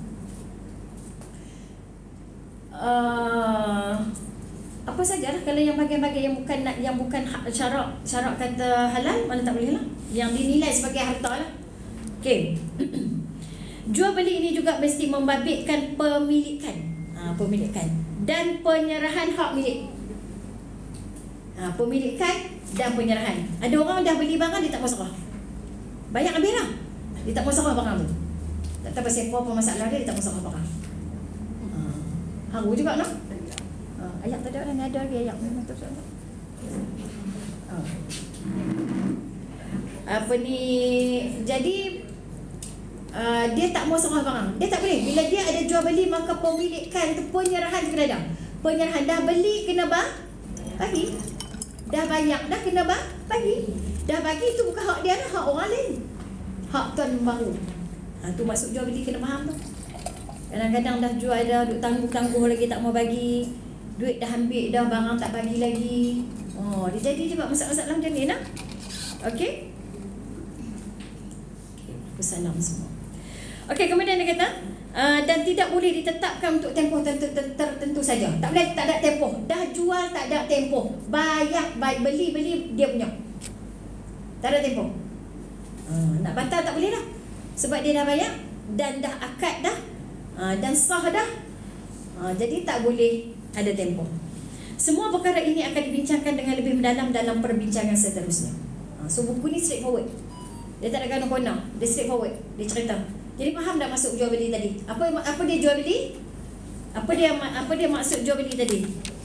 Apa sajalah. Kalau yang bagian-bagian yang bukan syarak kata halal, mana tak boleh lah. Yang dinilai sebagai harta lah. Okey. Jual beli ini juga mesti membabitkan pemilikan dan penyerahan hak milik. Pemilikan dan penyerahan. Ada orang dah beli barang, dia tak mau serah. Bayar habis lah, dia tak mau serah barang tu. Tak tahu pasal apa masalah dia tak mau serah barang. Haru juga lah. Ayat tak ada orang, ada lagi ayat. Apa ni, jadi dia tak mau serah barang. Dia tak boleh. Bila dia ada jual beli, maka pemilikan tu penyerahan kena ada. Penyerahan dah beli kena bagi. Dah bayar dah kena bagi. Dah bagi tu bukan hak dia, hak orang lain. Hak tuan baru. Tu maksud jual beli, kena faham tu. Kadang-kadang dah jual dah, duk tangguh-tangguh lagi tak mau bagi. Duit dah ambil dah, barang tak bagi lagi. Dia jadi juga masalah-masalah macam ni nah. Okey. Salam semua. Okey, kemudian dia kata dan tidak boleh ditetapkan untuk tempoh tertentu saja. Tak boleh, tak ada tempoh. Dah jual tak ada tempoh. Bayar, beli dia punya. Tak ada tempoh. Nak batal tak boleh dah. Sebab dia dah bayar dan dah akad dah. Dan sah dah. Jadi tak boleh ada tempoh. Semua perkara ini akan dibincangkan dengan lebih mendalam dalam perbincangan seterusnya. So buku ni straightforward. Dia tak ada gana-gana. Dia straightforward. Dia cerita. Jadi faham tak masuk jual beli tadi? Apa dia jual beli? Apa dia maksud jual beli tadi?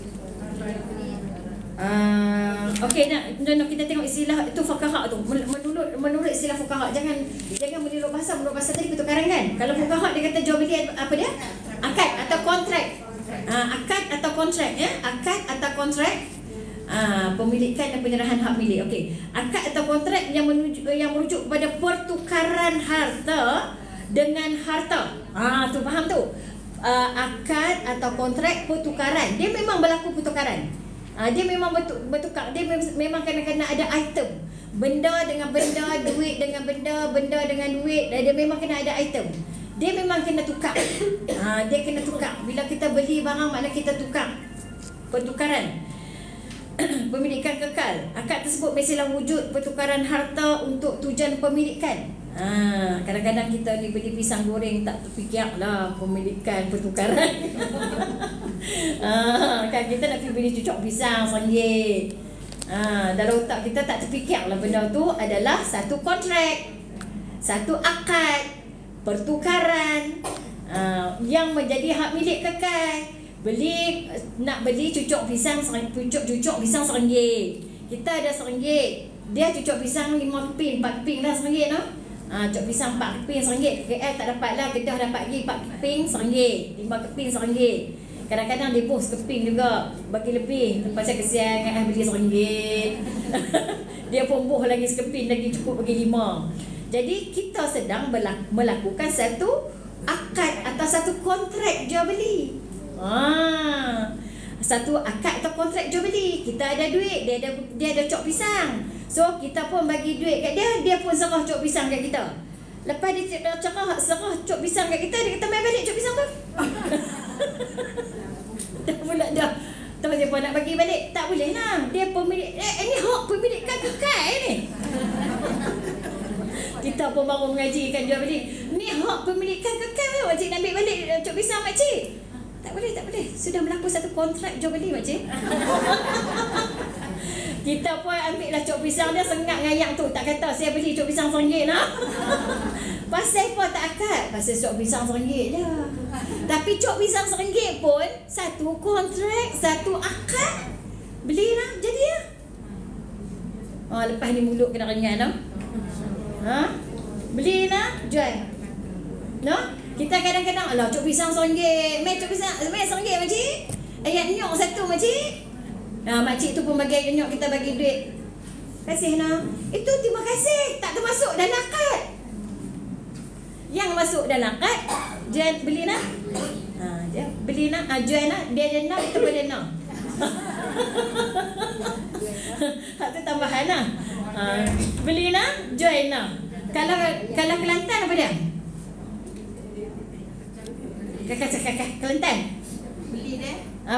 Okey, nak kita tengok istilah itu fuqaha tu. Menurut istilah fuqaha, jangan meniru bahasa tadi pertukaran kan. Kalau fuqaha dia kata jual beli apa dia? Akad atau kontrak. Akad atau kontrak ya. Akad atau kontrak. Pemilikan dan penyerahan hak milik. Okey. Akad atau kontrak yang merujuk kepada pertukaran harta dengan harta. Tu faham tu. Akad atau kontrak pertukaran. Dia memang berlaku pertukaran. Dia memang bertukar. Dia memang kena ada item. Benda dengan benda, duit dengan benda, benda dengan duit. Dia memang kena ada item. Dia memang kena tukar. Dia kena tukar. Bila kita beli barang, maknanya kita tukar. Pertukaran. Pemilikan kekal. Akad tersebut mestilah wujud pertukaran harta untuk tujuan pemilikan. Kadang-kadang kita ni beli pisang goreng tak terfikir lah pemilikan pertukaran. Kan kita nak pergi beli cucuk pisang RM1. Dalam otak kita tak terfikir lah benda tu adalah satu kontrak, satu akad pertukaran yang menjadi hak milik kekal. Nak beli cucuk pisang RM1. Kita ada RM1. Dia cucuk pisang 5 keping, 4 keping dah RM1 no? Cucuk pisang 4 keping RM1. KL tak dapat lah, Kedah dapat lagi 4 keping RM1, 5 keping RM1. Kadang-kadang dia bos keping juga, bagi lebih. Pasal kesian kan beli RM1. Dia pun boh lagi sekeping, lagi cukup bagi 5. Jadi kita sedang melakukan satu akad atau satu kontrak jual beli. Satu akad atau kontrak jual beli. Kita ada duit, dia ada cok pisang. So kita pun bagi duit kat dia, dia pun serah cok pisang kat kita. Lepas dia serah cok pisang kat kita, dia kata mai balik cok pisang tu. Dah pula dah. Tahu siapa nak bagi balik? Tak boleh lah. Dia pemilik ini hak pemilikan kekal ni. Kita pun baru mengaji kan jual beli. Ni hak pemilikan kekal. Makcik nak ambil balik cok pisang makcik. Tak boleh. Sudah berlaku satu kontrak jual beli makcik. Kita pun ambil lah cok pisang dia, sengat ngayak tu. Tak kata saya beli cok pisang RM1 lah. Pasal apa tak akad? Pasal cok pisang RM1 je. Tapi cok pisang RM1 pun satu kontrak, satu akad. Belilah, jadi lah. Lepas ni mulut kena renyah tau. Belilah, jual. No? Kita kadang-kadang alah cok pisang RM1. Mai cok pisang RM1 makcik. Ayat nyok satu makcik. Makcik tu pun bagi nyok, kita bagi duit. Kasih nah. Itu terima kasih, tak termasuk dalam akad. Yang masuk dalam akad, jual beli nah. Dia beli nah, jual nah, dia ada nah, kita boleh nah. Hak tu tambahan lah. Beli nah, jual nah. Kalau Kelantan apa dia? Kakak Kelantan. Beli deh.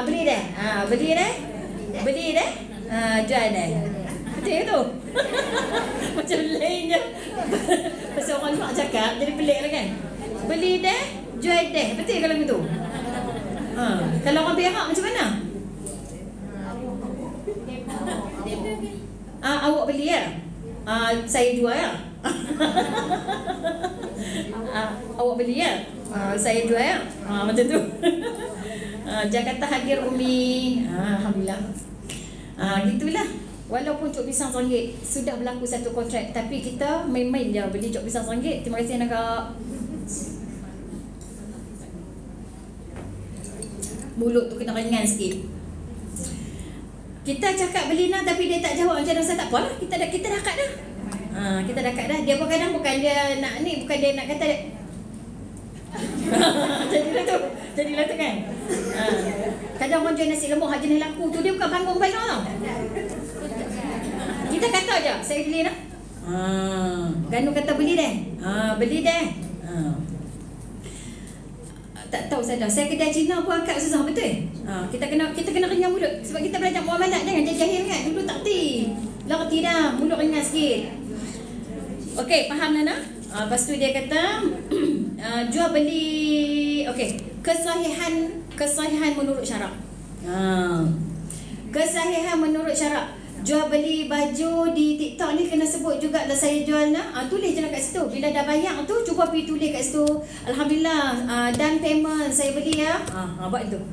Beli deh. Jual deh. Betul tu. Macam lain je. Pasal orang luar cakap jadi pelik lah kan. Beli deh, jual deh. Betul kalau begitu. Kalau orang Perak macam mana? Awak beli ya? Saya jual ya? Awak beli ya? Saya jual ya? Macam tu. Jakarta hadir Umi. Alhamdulillah. Gitulah. Walaupun cuk pisang RM1 sudah berlaku satu kontrak, tapi kita main-main je beli cuk pisang RM1. Terima kasih Naga. Mulut tu kena ringan sikit. Kita cakap beli nak tapi dia tak jawab macam rasa tak apalah. Kita dah kat dah. Kita dah kat dah. Dia pun kadang bukan dia nak ni, bukan dia nak kata dia. Jadilah tu kan. Kadang orang jual nasi lemak hak jenis laku tu dia bukan panggung kepala tau. Kita kata je, saya beli nak. Ganu kata beli deh. Beli deh. Tak tahu saya dah. Saya kedai Cina pun akak susah betul. Kita kena ringan mulut sebab kita belajar muamalat jangan jahil kan. Dulu tak reti. Lah reti dah, mulut ringan sikit. Okey, faham Nana? Lepas tu dia kata jual beli kesahihan menurut syarak. Kesahihan menurut syarak. Jual beli baju di TikTok ni kena sebut juga dah saya jual nak. Tulis je lah kat situ. Bila dah bayar tu cuba pergi tulis kat situ. Alhamdulillah dan payment saya beli ya. Buat itu.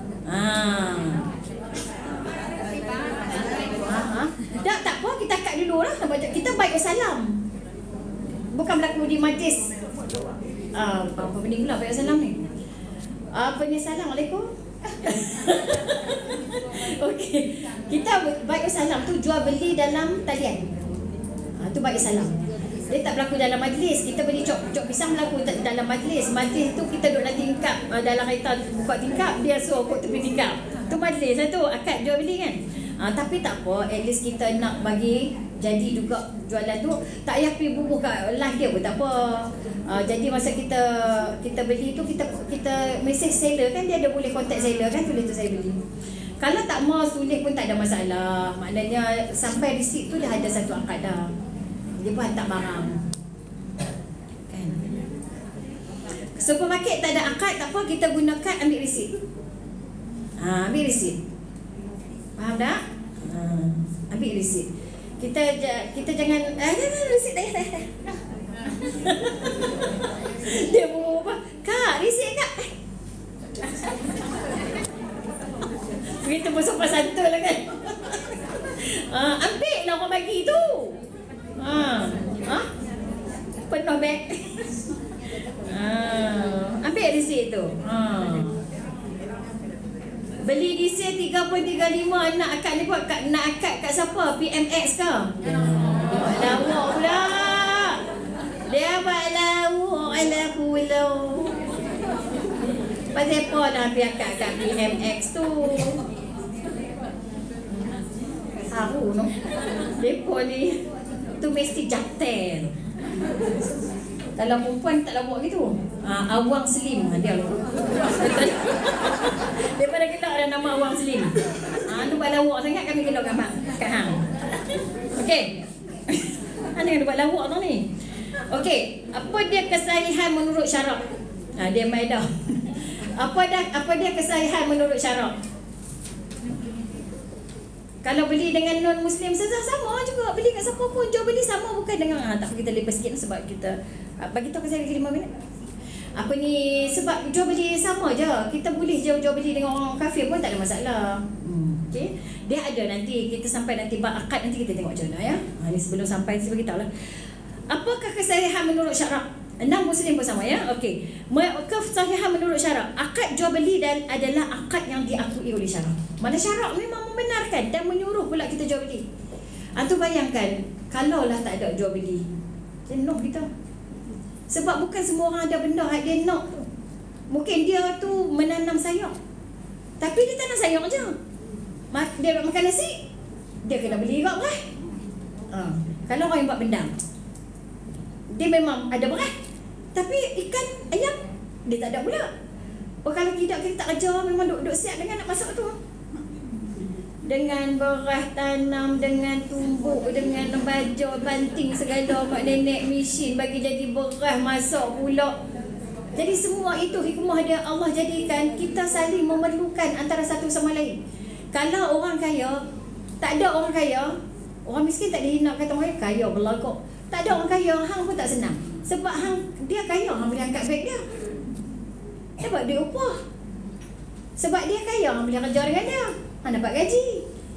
Tak apa kita kat dulu lah. Kita baik salam. Bukan berlaku di majlis. Apa benda pula baik salam ni? Assalamualaikum. Okey. Kita baik salam tu jual beli dalam talian. Tu baik salam. Dia tak berlaku dalam majlis. Kita beli cok pisang berlaku dalam majlis. Majlis tu kita duduk dalam tingkap, dalam kereta buka tingkap, dia suruh kod tepi tingkap. Tu majlis lah tu, akad jual beli kan. Tapi tak apa, at least kita nak bagi jadi juga jualan tu. Tak payah pergi bubuh kat live dia pun tak apa. Jadi masa kita beli tu kita message seller kan, dia ada boleh contact seller kan, tulis tu saya beli. Kalau tak mau tulis pun tak ada masalah. Maknanya sampai receipt tu dah ada satu akad dah. Dia pun hantar barang kan. Supermarket tak ada akad, tak apa, kita guna kad, ambil receipt. Ambil receipt. Faham tak? Ambil receipt. Kita jangan receipt dah. Dia pun apa? Kak, receipt kak. Begitu pun sopan santun lah kan. Ambil lah orang bagi tu. Penuh beg. Ambil receipt tu. Beli diesel 3.35 nak akad ni buat nak akad kat siapa? PMX ke? Lawak pula. Dia buat lawak ala pulau. Pasal apa nak pergi akad kat PMX tu? Haru no. Depa ni tu mesti jakter. Kalau perempuan tak buat gitu. Awang Slim dia. Daripada kita ada nama Awang Slim. Tu buat lawak sangat kami kena kat hang. Okey. Ana kena buat lawak tu ni. Okey, apa dia kesahihan menurut syarak? Dia mai dah. Apa dia kesahihan menurut syarak? Kalau beli dengan non-Muslim sama juga. Beli kat siapa pun jual beli sama, bukan dengan tak kita lepas sikit sebab kita bagi tahu saya lagi 5 minit. Apa ni, sebab jual beli sama je. Kita boleh jual beli dengan orang kafir pun tak ada masalah. Okey. Dia ada nanti kita sampai nanti bab akad nanti kita tengok macam mana ya. Ni sebelum sampai saya beritahu lah. Apakah kesahihan menurut syarak? 6 Muslim pun sama ya. Okey. Kesahihan menurut syarak. Akad jual beli dan adalah akad yang diakui oleh syarak. Mana syarak memang membenarkan dan menyuruh pula kita jual beli. Antu bayangkan kalaulah tak ada jual beli. Dia nak kita. Sebab bukan semua orang ada benda hak dia nak tu. Mungkin dia tu menanam sayur. Tapi dia tanam sayur je. Dia nak makan nasi, dia kena beli juga beras. Kalau orang yang buat benda, dia memang ada beras. Tapi ikan, ayam, dia tak ada pula. Kalau tidak, kita tak kerja, memang duduk siap dengan nak masak tu. Dengan beras tanam, dengan tumbuk, dengan bajau, banting segala, mak nenek mesin bagi jadi beras masak pula. Jadi semua itu hikmah dia Allah jadikan kita saling memerlukan antara satu sama lain. Kalau orang kaya, tak ada orang kaya, orang miskin tak dihina kata orang kaya berlagak. Tak ada orang kaya, hang pun tak senang. Sebab hang dia kaya, hang boleh angkat beg dia. Sebab dia upah. Sebab dia kaya, hang boleh kerja dengan dia. Hang dapat gaji.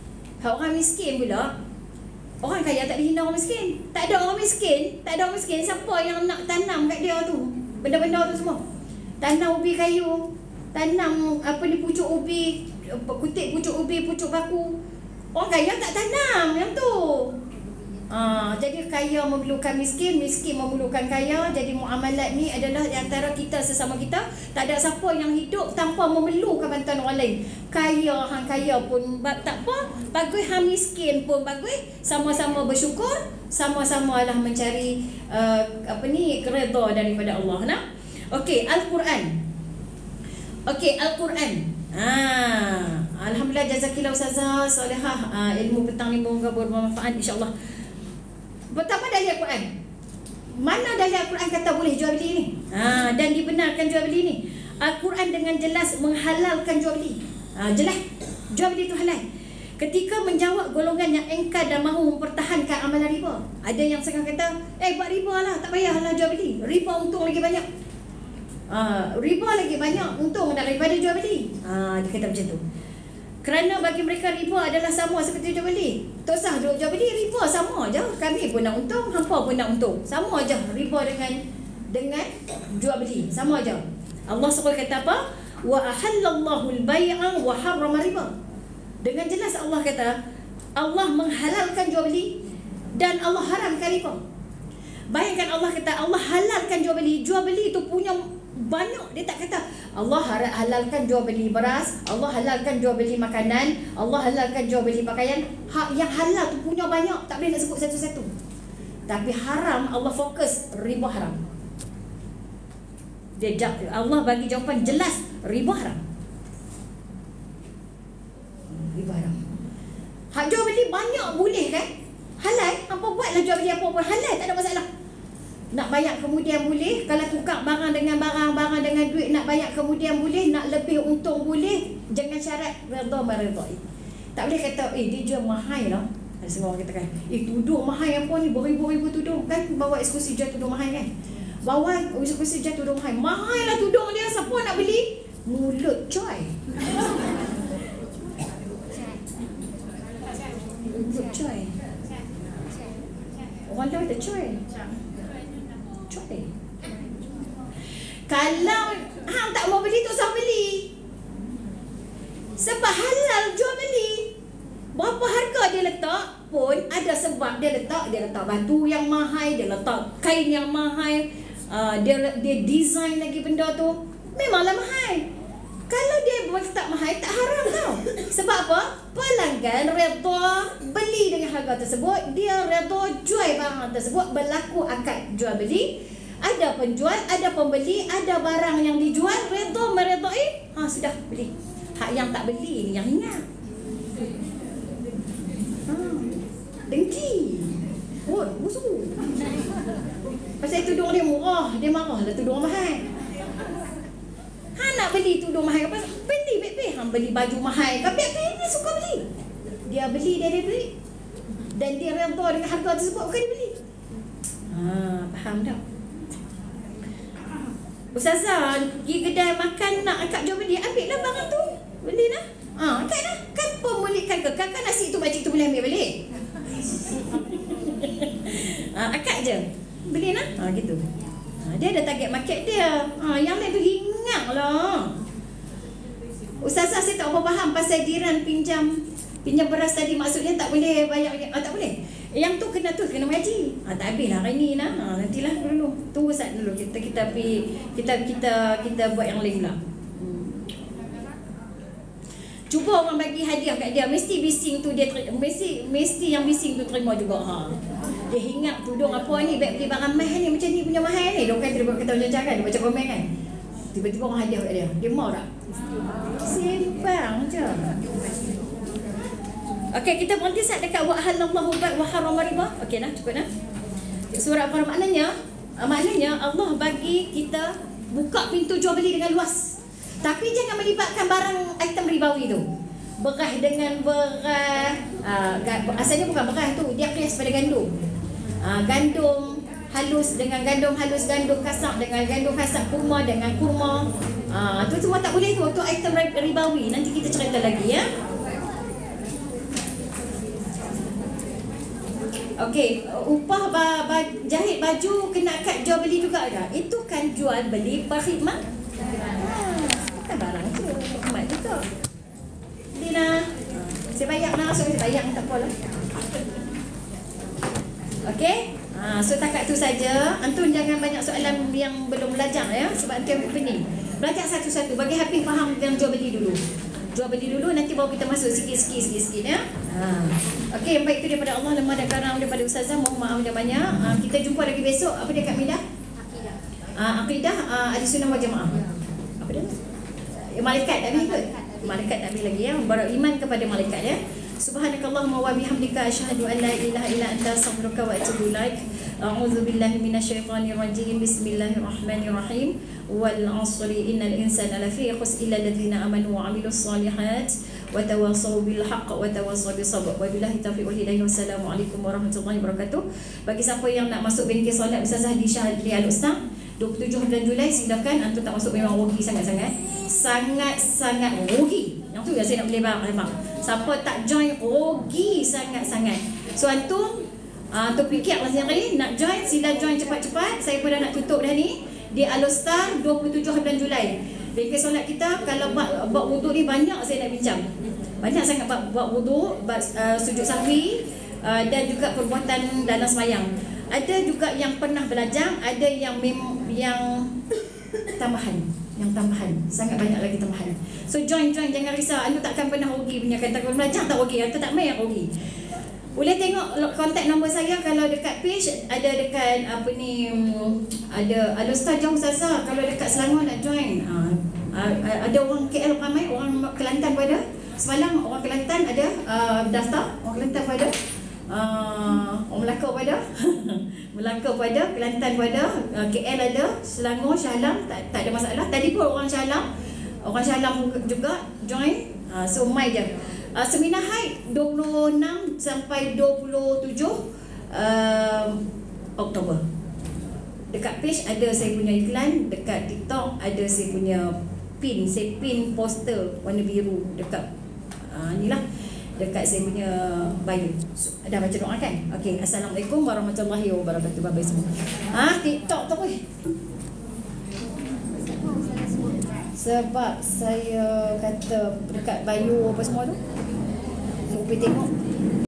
Hak orang miskin pula, orang kaya tak dihina orang miskin. Tak ada orang miskin, siapa yang nak tanam kat dia tu benda-benda tu semua. Tanam ubi kayu, tanam pucuk ubi, kutik pucuk ubi, pucuk baku. Orang kaya tak tanam yang tu. Jadi kaya memerlukan miskin, miskin memerlukan kaya. Jadi muamalat ni adalah di antara kita sesama kita. Tak ada siapa yang hidup tanpa memerlukan bantuan orang lain. Kaya hang kaya pun tak apa, bagus hang miskin pun bagus. Sama-sama bersyukur, sama-sama lah mencari redha daripada Allah nah. Okey, Al-Quran. Alhamdulillah, jazakillah Ustazah Salihah. Ilmu petang ni moga bermanfaat insya-Allah. Pertama dalil Al-Quran. Mana dalil Al-Quran kata boleh jual beli ni? Dan dibenarkan jual beli ni. Al-Quran dengan jelas menghalalkan jual beli. Jelas jual beli itu halal. Ketika menjawab golongan yang engkar dan mahu mempertahankan amalan riba. Ada yang setengah kata, buat riba lah, tak payahlah jual beli. Riba untung lagi banyak. Riba lagi banyak untung daripada jual beli. Dia kata macam tu. Kerana bagi mereka riba adalah sama seperti jual beli. Tak usah jual beli, riba sama aja. Kami pun nak untung, hampa pun nak untung. Sama aja riba dengan jual beli, sama aja. Allah SWT kata apa? Wa ahallallahu al-bai'a wa harrama riba. Dengan jelas Allah kata Allah menghalalkan jual beli dan Allah haramkan riba. Bayangkan Allah kata Allah halalkan jual beli itu punya banyak. Dia tak kata Allah halalkan jual beli beras, Allah halalkan jual beli makanan, Allah halalkan jual beli pakaian. Yang halal tu punya banyak, tak boleh nak sebut satu-satu. Tapi haram, Allah fokus riba haram. Allah bagi jawapan jelas, riba haram. Riba haram. Hak jual beli banyak boleh kan? Halal, apa buatlah jual beli apa pun halal, tak ada masalah. Nak bayar kemudian boleh, kalau tukar barang dengan barang, barang dengan duit nak bayar kemudian boleh, nak lebih untung boleh, jangan syarat redha meredai. Tak boleh kata dia jual mahal lah. Ada semua orang kata kan, tudung mahal apa ni, beribu-ribu tudung kan, bawa eksklusi jual tudung mahal kan. Bawa eksklusi jual tudung mahal. Mahal lah tudung dia, siapa nak beli? Mulut coy. Mulut coy. Orang dah kata coy. Kalau hang tak mau beli, tak usah beli. Sebab halal jual beli. Berapa harga dia letak pun ada sebab dia letak batu yang mahal, dia letak kain yang mahal, dia design lagi benda tu. Memanglah mahal. Kalau dia letak mahal, tak haram tau. Sebab apa? Pelanggan redha beli dengan harga tersebut, dia redha jual barang tersebut, berlaku akad jual beli. Ada penjual, ada pembeli, ada barang yang dijual, redha meredai, sudah beli. Hak yang tak beli ni yang ingat. Dengki. Musuh. Pasal tudung dia murah, dia marah lah tudung mahal. Nak beli tudung mahal apa? Beli baik-baik. Beli baju mahal kan baik-baik, dia suka beli. Dia beli, dia beli. Dan dia redha dengan harga tersebut, bukan dia beli. Faham tak? Ustazah, pergi kedai makan nak akak jual beli, ambil lah barang tu. Beli lah. Kan lah. Kan pemulihkan kekal, kan nasi tu makcik tu boleh ambil balik. Akak je. Beli lah. Gitu. Dia ada target market dia. Yang lain tu hingar lah. Ustazah, saya tak apa faham pasal jiran pinjam beras tadi, maksudnya tak boleh bayar. Tak boleh. Yang tu kena mengaji. Tak habis lah hari ni lah. Nantilah dulu. Tunggu saat dulu. Kita buat yang lain lah. Cuba orang bagi hadiah kat dia, mesti bising tu dia mesti yang bising tu terima juga. Dia ingat tudung apa ni, baik beli barang mahal ni, macam ni punya mahal ni. Dia kan dia kata macam kan, dia baca komen kan. Tiba-tiba orang hadiah kat dia. Dia mau tak? Simpang je. Okey, kita berhenti saat dekat wa halallahu wa harrama riba. Okey dah, cukup dah. Surah apa maknanya? Maknanya Allah bagi kita buka pintu jual beli dengan luas. Tapi jangan melibatkan barang item ribawi tu. Beras dengan beras, asalnya bukan beras tu, dia kias pada gandum. Gandum halus dengan gandum halus, gandum kasar dengan gandum kasar, kurma dengan kurma. Tu semua tak boleh tu, item ribawi. Nanti kita cerita lagi ya. Okey, upah jahit baju kena kad jual beli juga dah. Itu kan jual beli perkhidmat. Bukan barang je, perkhidmat juga. Dina, saya bayar nak masuk, saya bayar tak apalah. Okey? So takat tu saja. Antum jangan banyak soalan yang belum belajar ya, sebab antum pening. Belajar satu-satu, bagi Hafiz faham yang jual beli dulu. Jual beli dulu, nanti baru kita masuk sikit-sikit ya. Okey, yang baik itu daripada Allah, lemah dan karam daripada Ustazah. Mohon maaf banyak. Kita jumpa lagi besok. Apa dia Kak Midah? Akidah Ahlussunnah wal Jamaah. Apa dia? Malaikat tak habis kot. Malaikat tak habis lagi ya. Beriman kepada malaikat ya. Subhanakallahumma wa bihamdika asyhadu an la ilaha illa anta astaghfiruka wa atubu ilaik. A'udzu billahi minasyaitonir rajim. Bismillahirrahmanirrahim. Wal 'asri innal insana lafi khusr illa alladziina amanu wa 'amilus shalihat wa tawassaw bil haqq wa tawassaw bis sabr. Wabillahi taufiq wal hidayah. Wassalamualaikum warahmatullahi wabarakatuh. Bagi siapa yang nak masuk bengkel solat Ustazah di Syahadli Al-Ustaz 27 bulan Julai, silakan. Antum tak masuk memang rugi sangat-sangat. Sangat-sangat rugi. Yang tu yang saya nak boleh bang. Siapa tak join rugi sangat-sangat. So antum fikirlah sendiri nak join, sila join cepat-cepat. Saya pun dah nak tutup dah ni di Al-Ustaz 27 bulan Julai. Bengkel solat kita kalau buat wuduk ni banyak saya nak bincang. Banyak sangat buat wuduk, sujud sahwi dan juga perbuatan dalam sembahyang. Ada juga yang pernah belajar, ada yang tambahan. Yang tambahan, sangat banyak lagi tambahan. So join, jangan risau. Anda takkan pernah rugi punya. Kata kalau belajar tak rugi, anda tak main rugi. Boleh tengok kontak nombor saya kalau dekat page, ada dekat ada Al-Ustaz jauh Ustazah. Kalau dekat Selangor nak join, ada orang KL ramai, orang Kelantan pun ada. Semalam orang Kelantan ada daftar, orang Kelantan pun ada. Orang Melaka pun ada. Melaka pun ada, Kelantan pun ada, KL ada, Selangor, Shah Alam, tak ada masalah. Tadi pun orang Shah Alam juga join. So mai je. Seminar haid 26 sampai 27 Oktober. Dekat page ada saya punya iklan, dekat TikTok ada saya punya pin. Saya pin poster warna biru dekat inilah, dekat saya punya bio. Dah baca doa kan? Okey, assalamualaikum warahmatullahi wabarakatuh. Bye bye semua. TikTok tu sebab saya kata dekat bio apa semua tu. So, pergi tengok.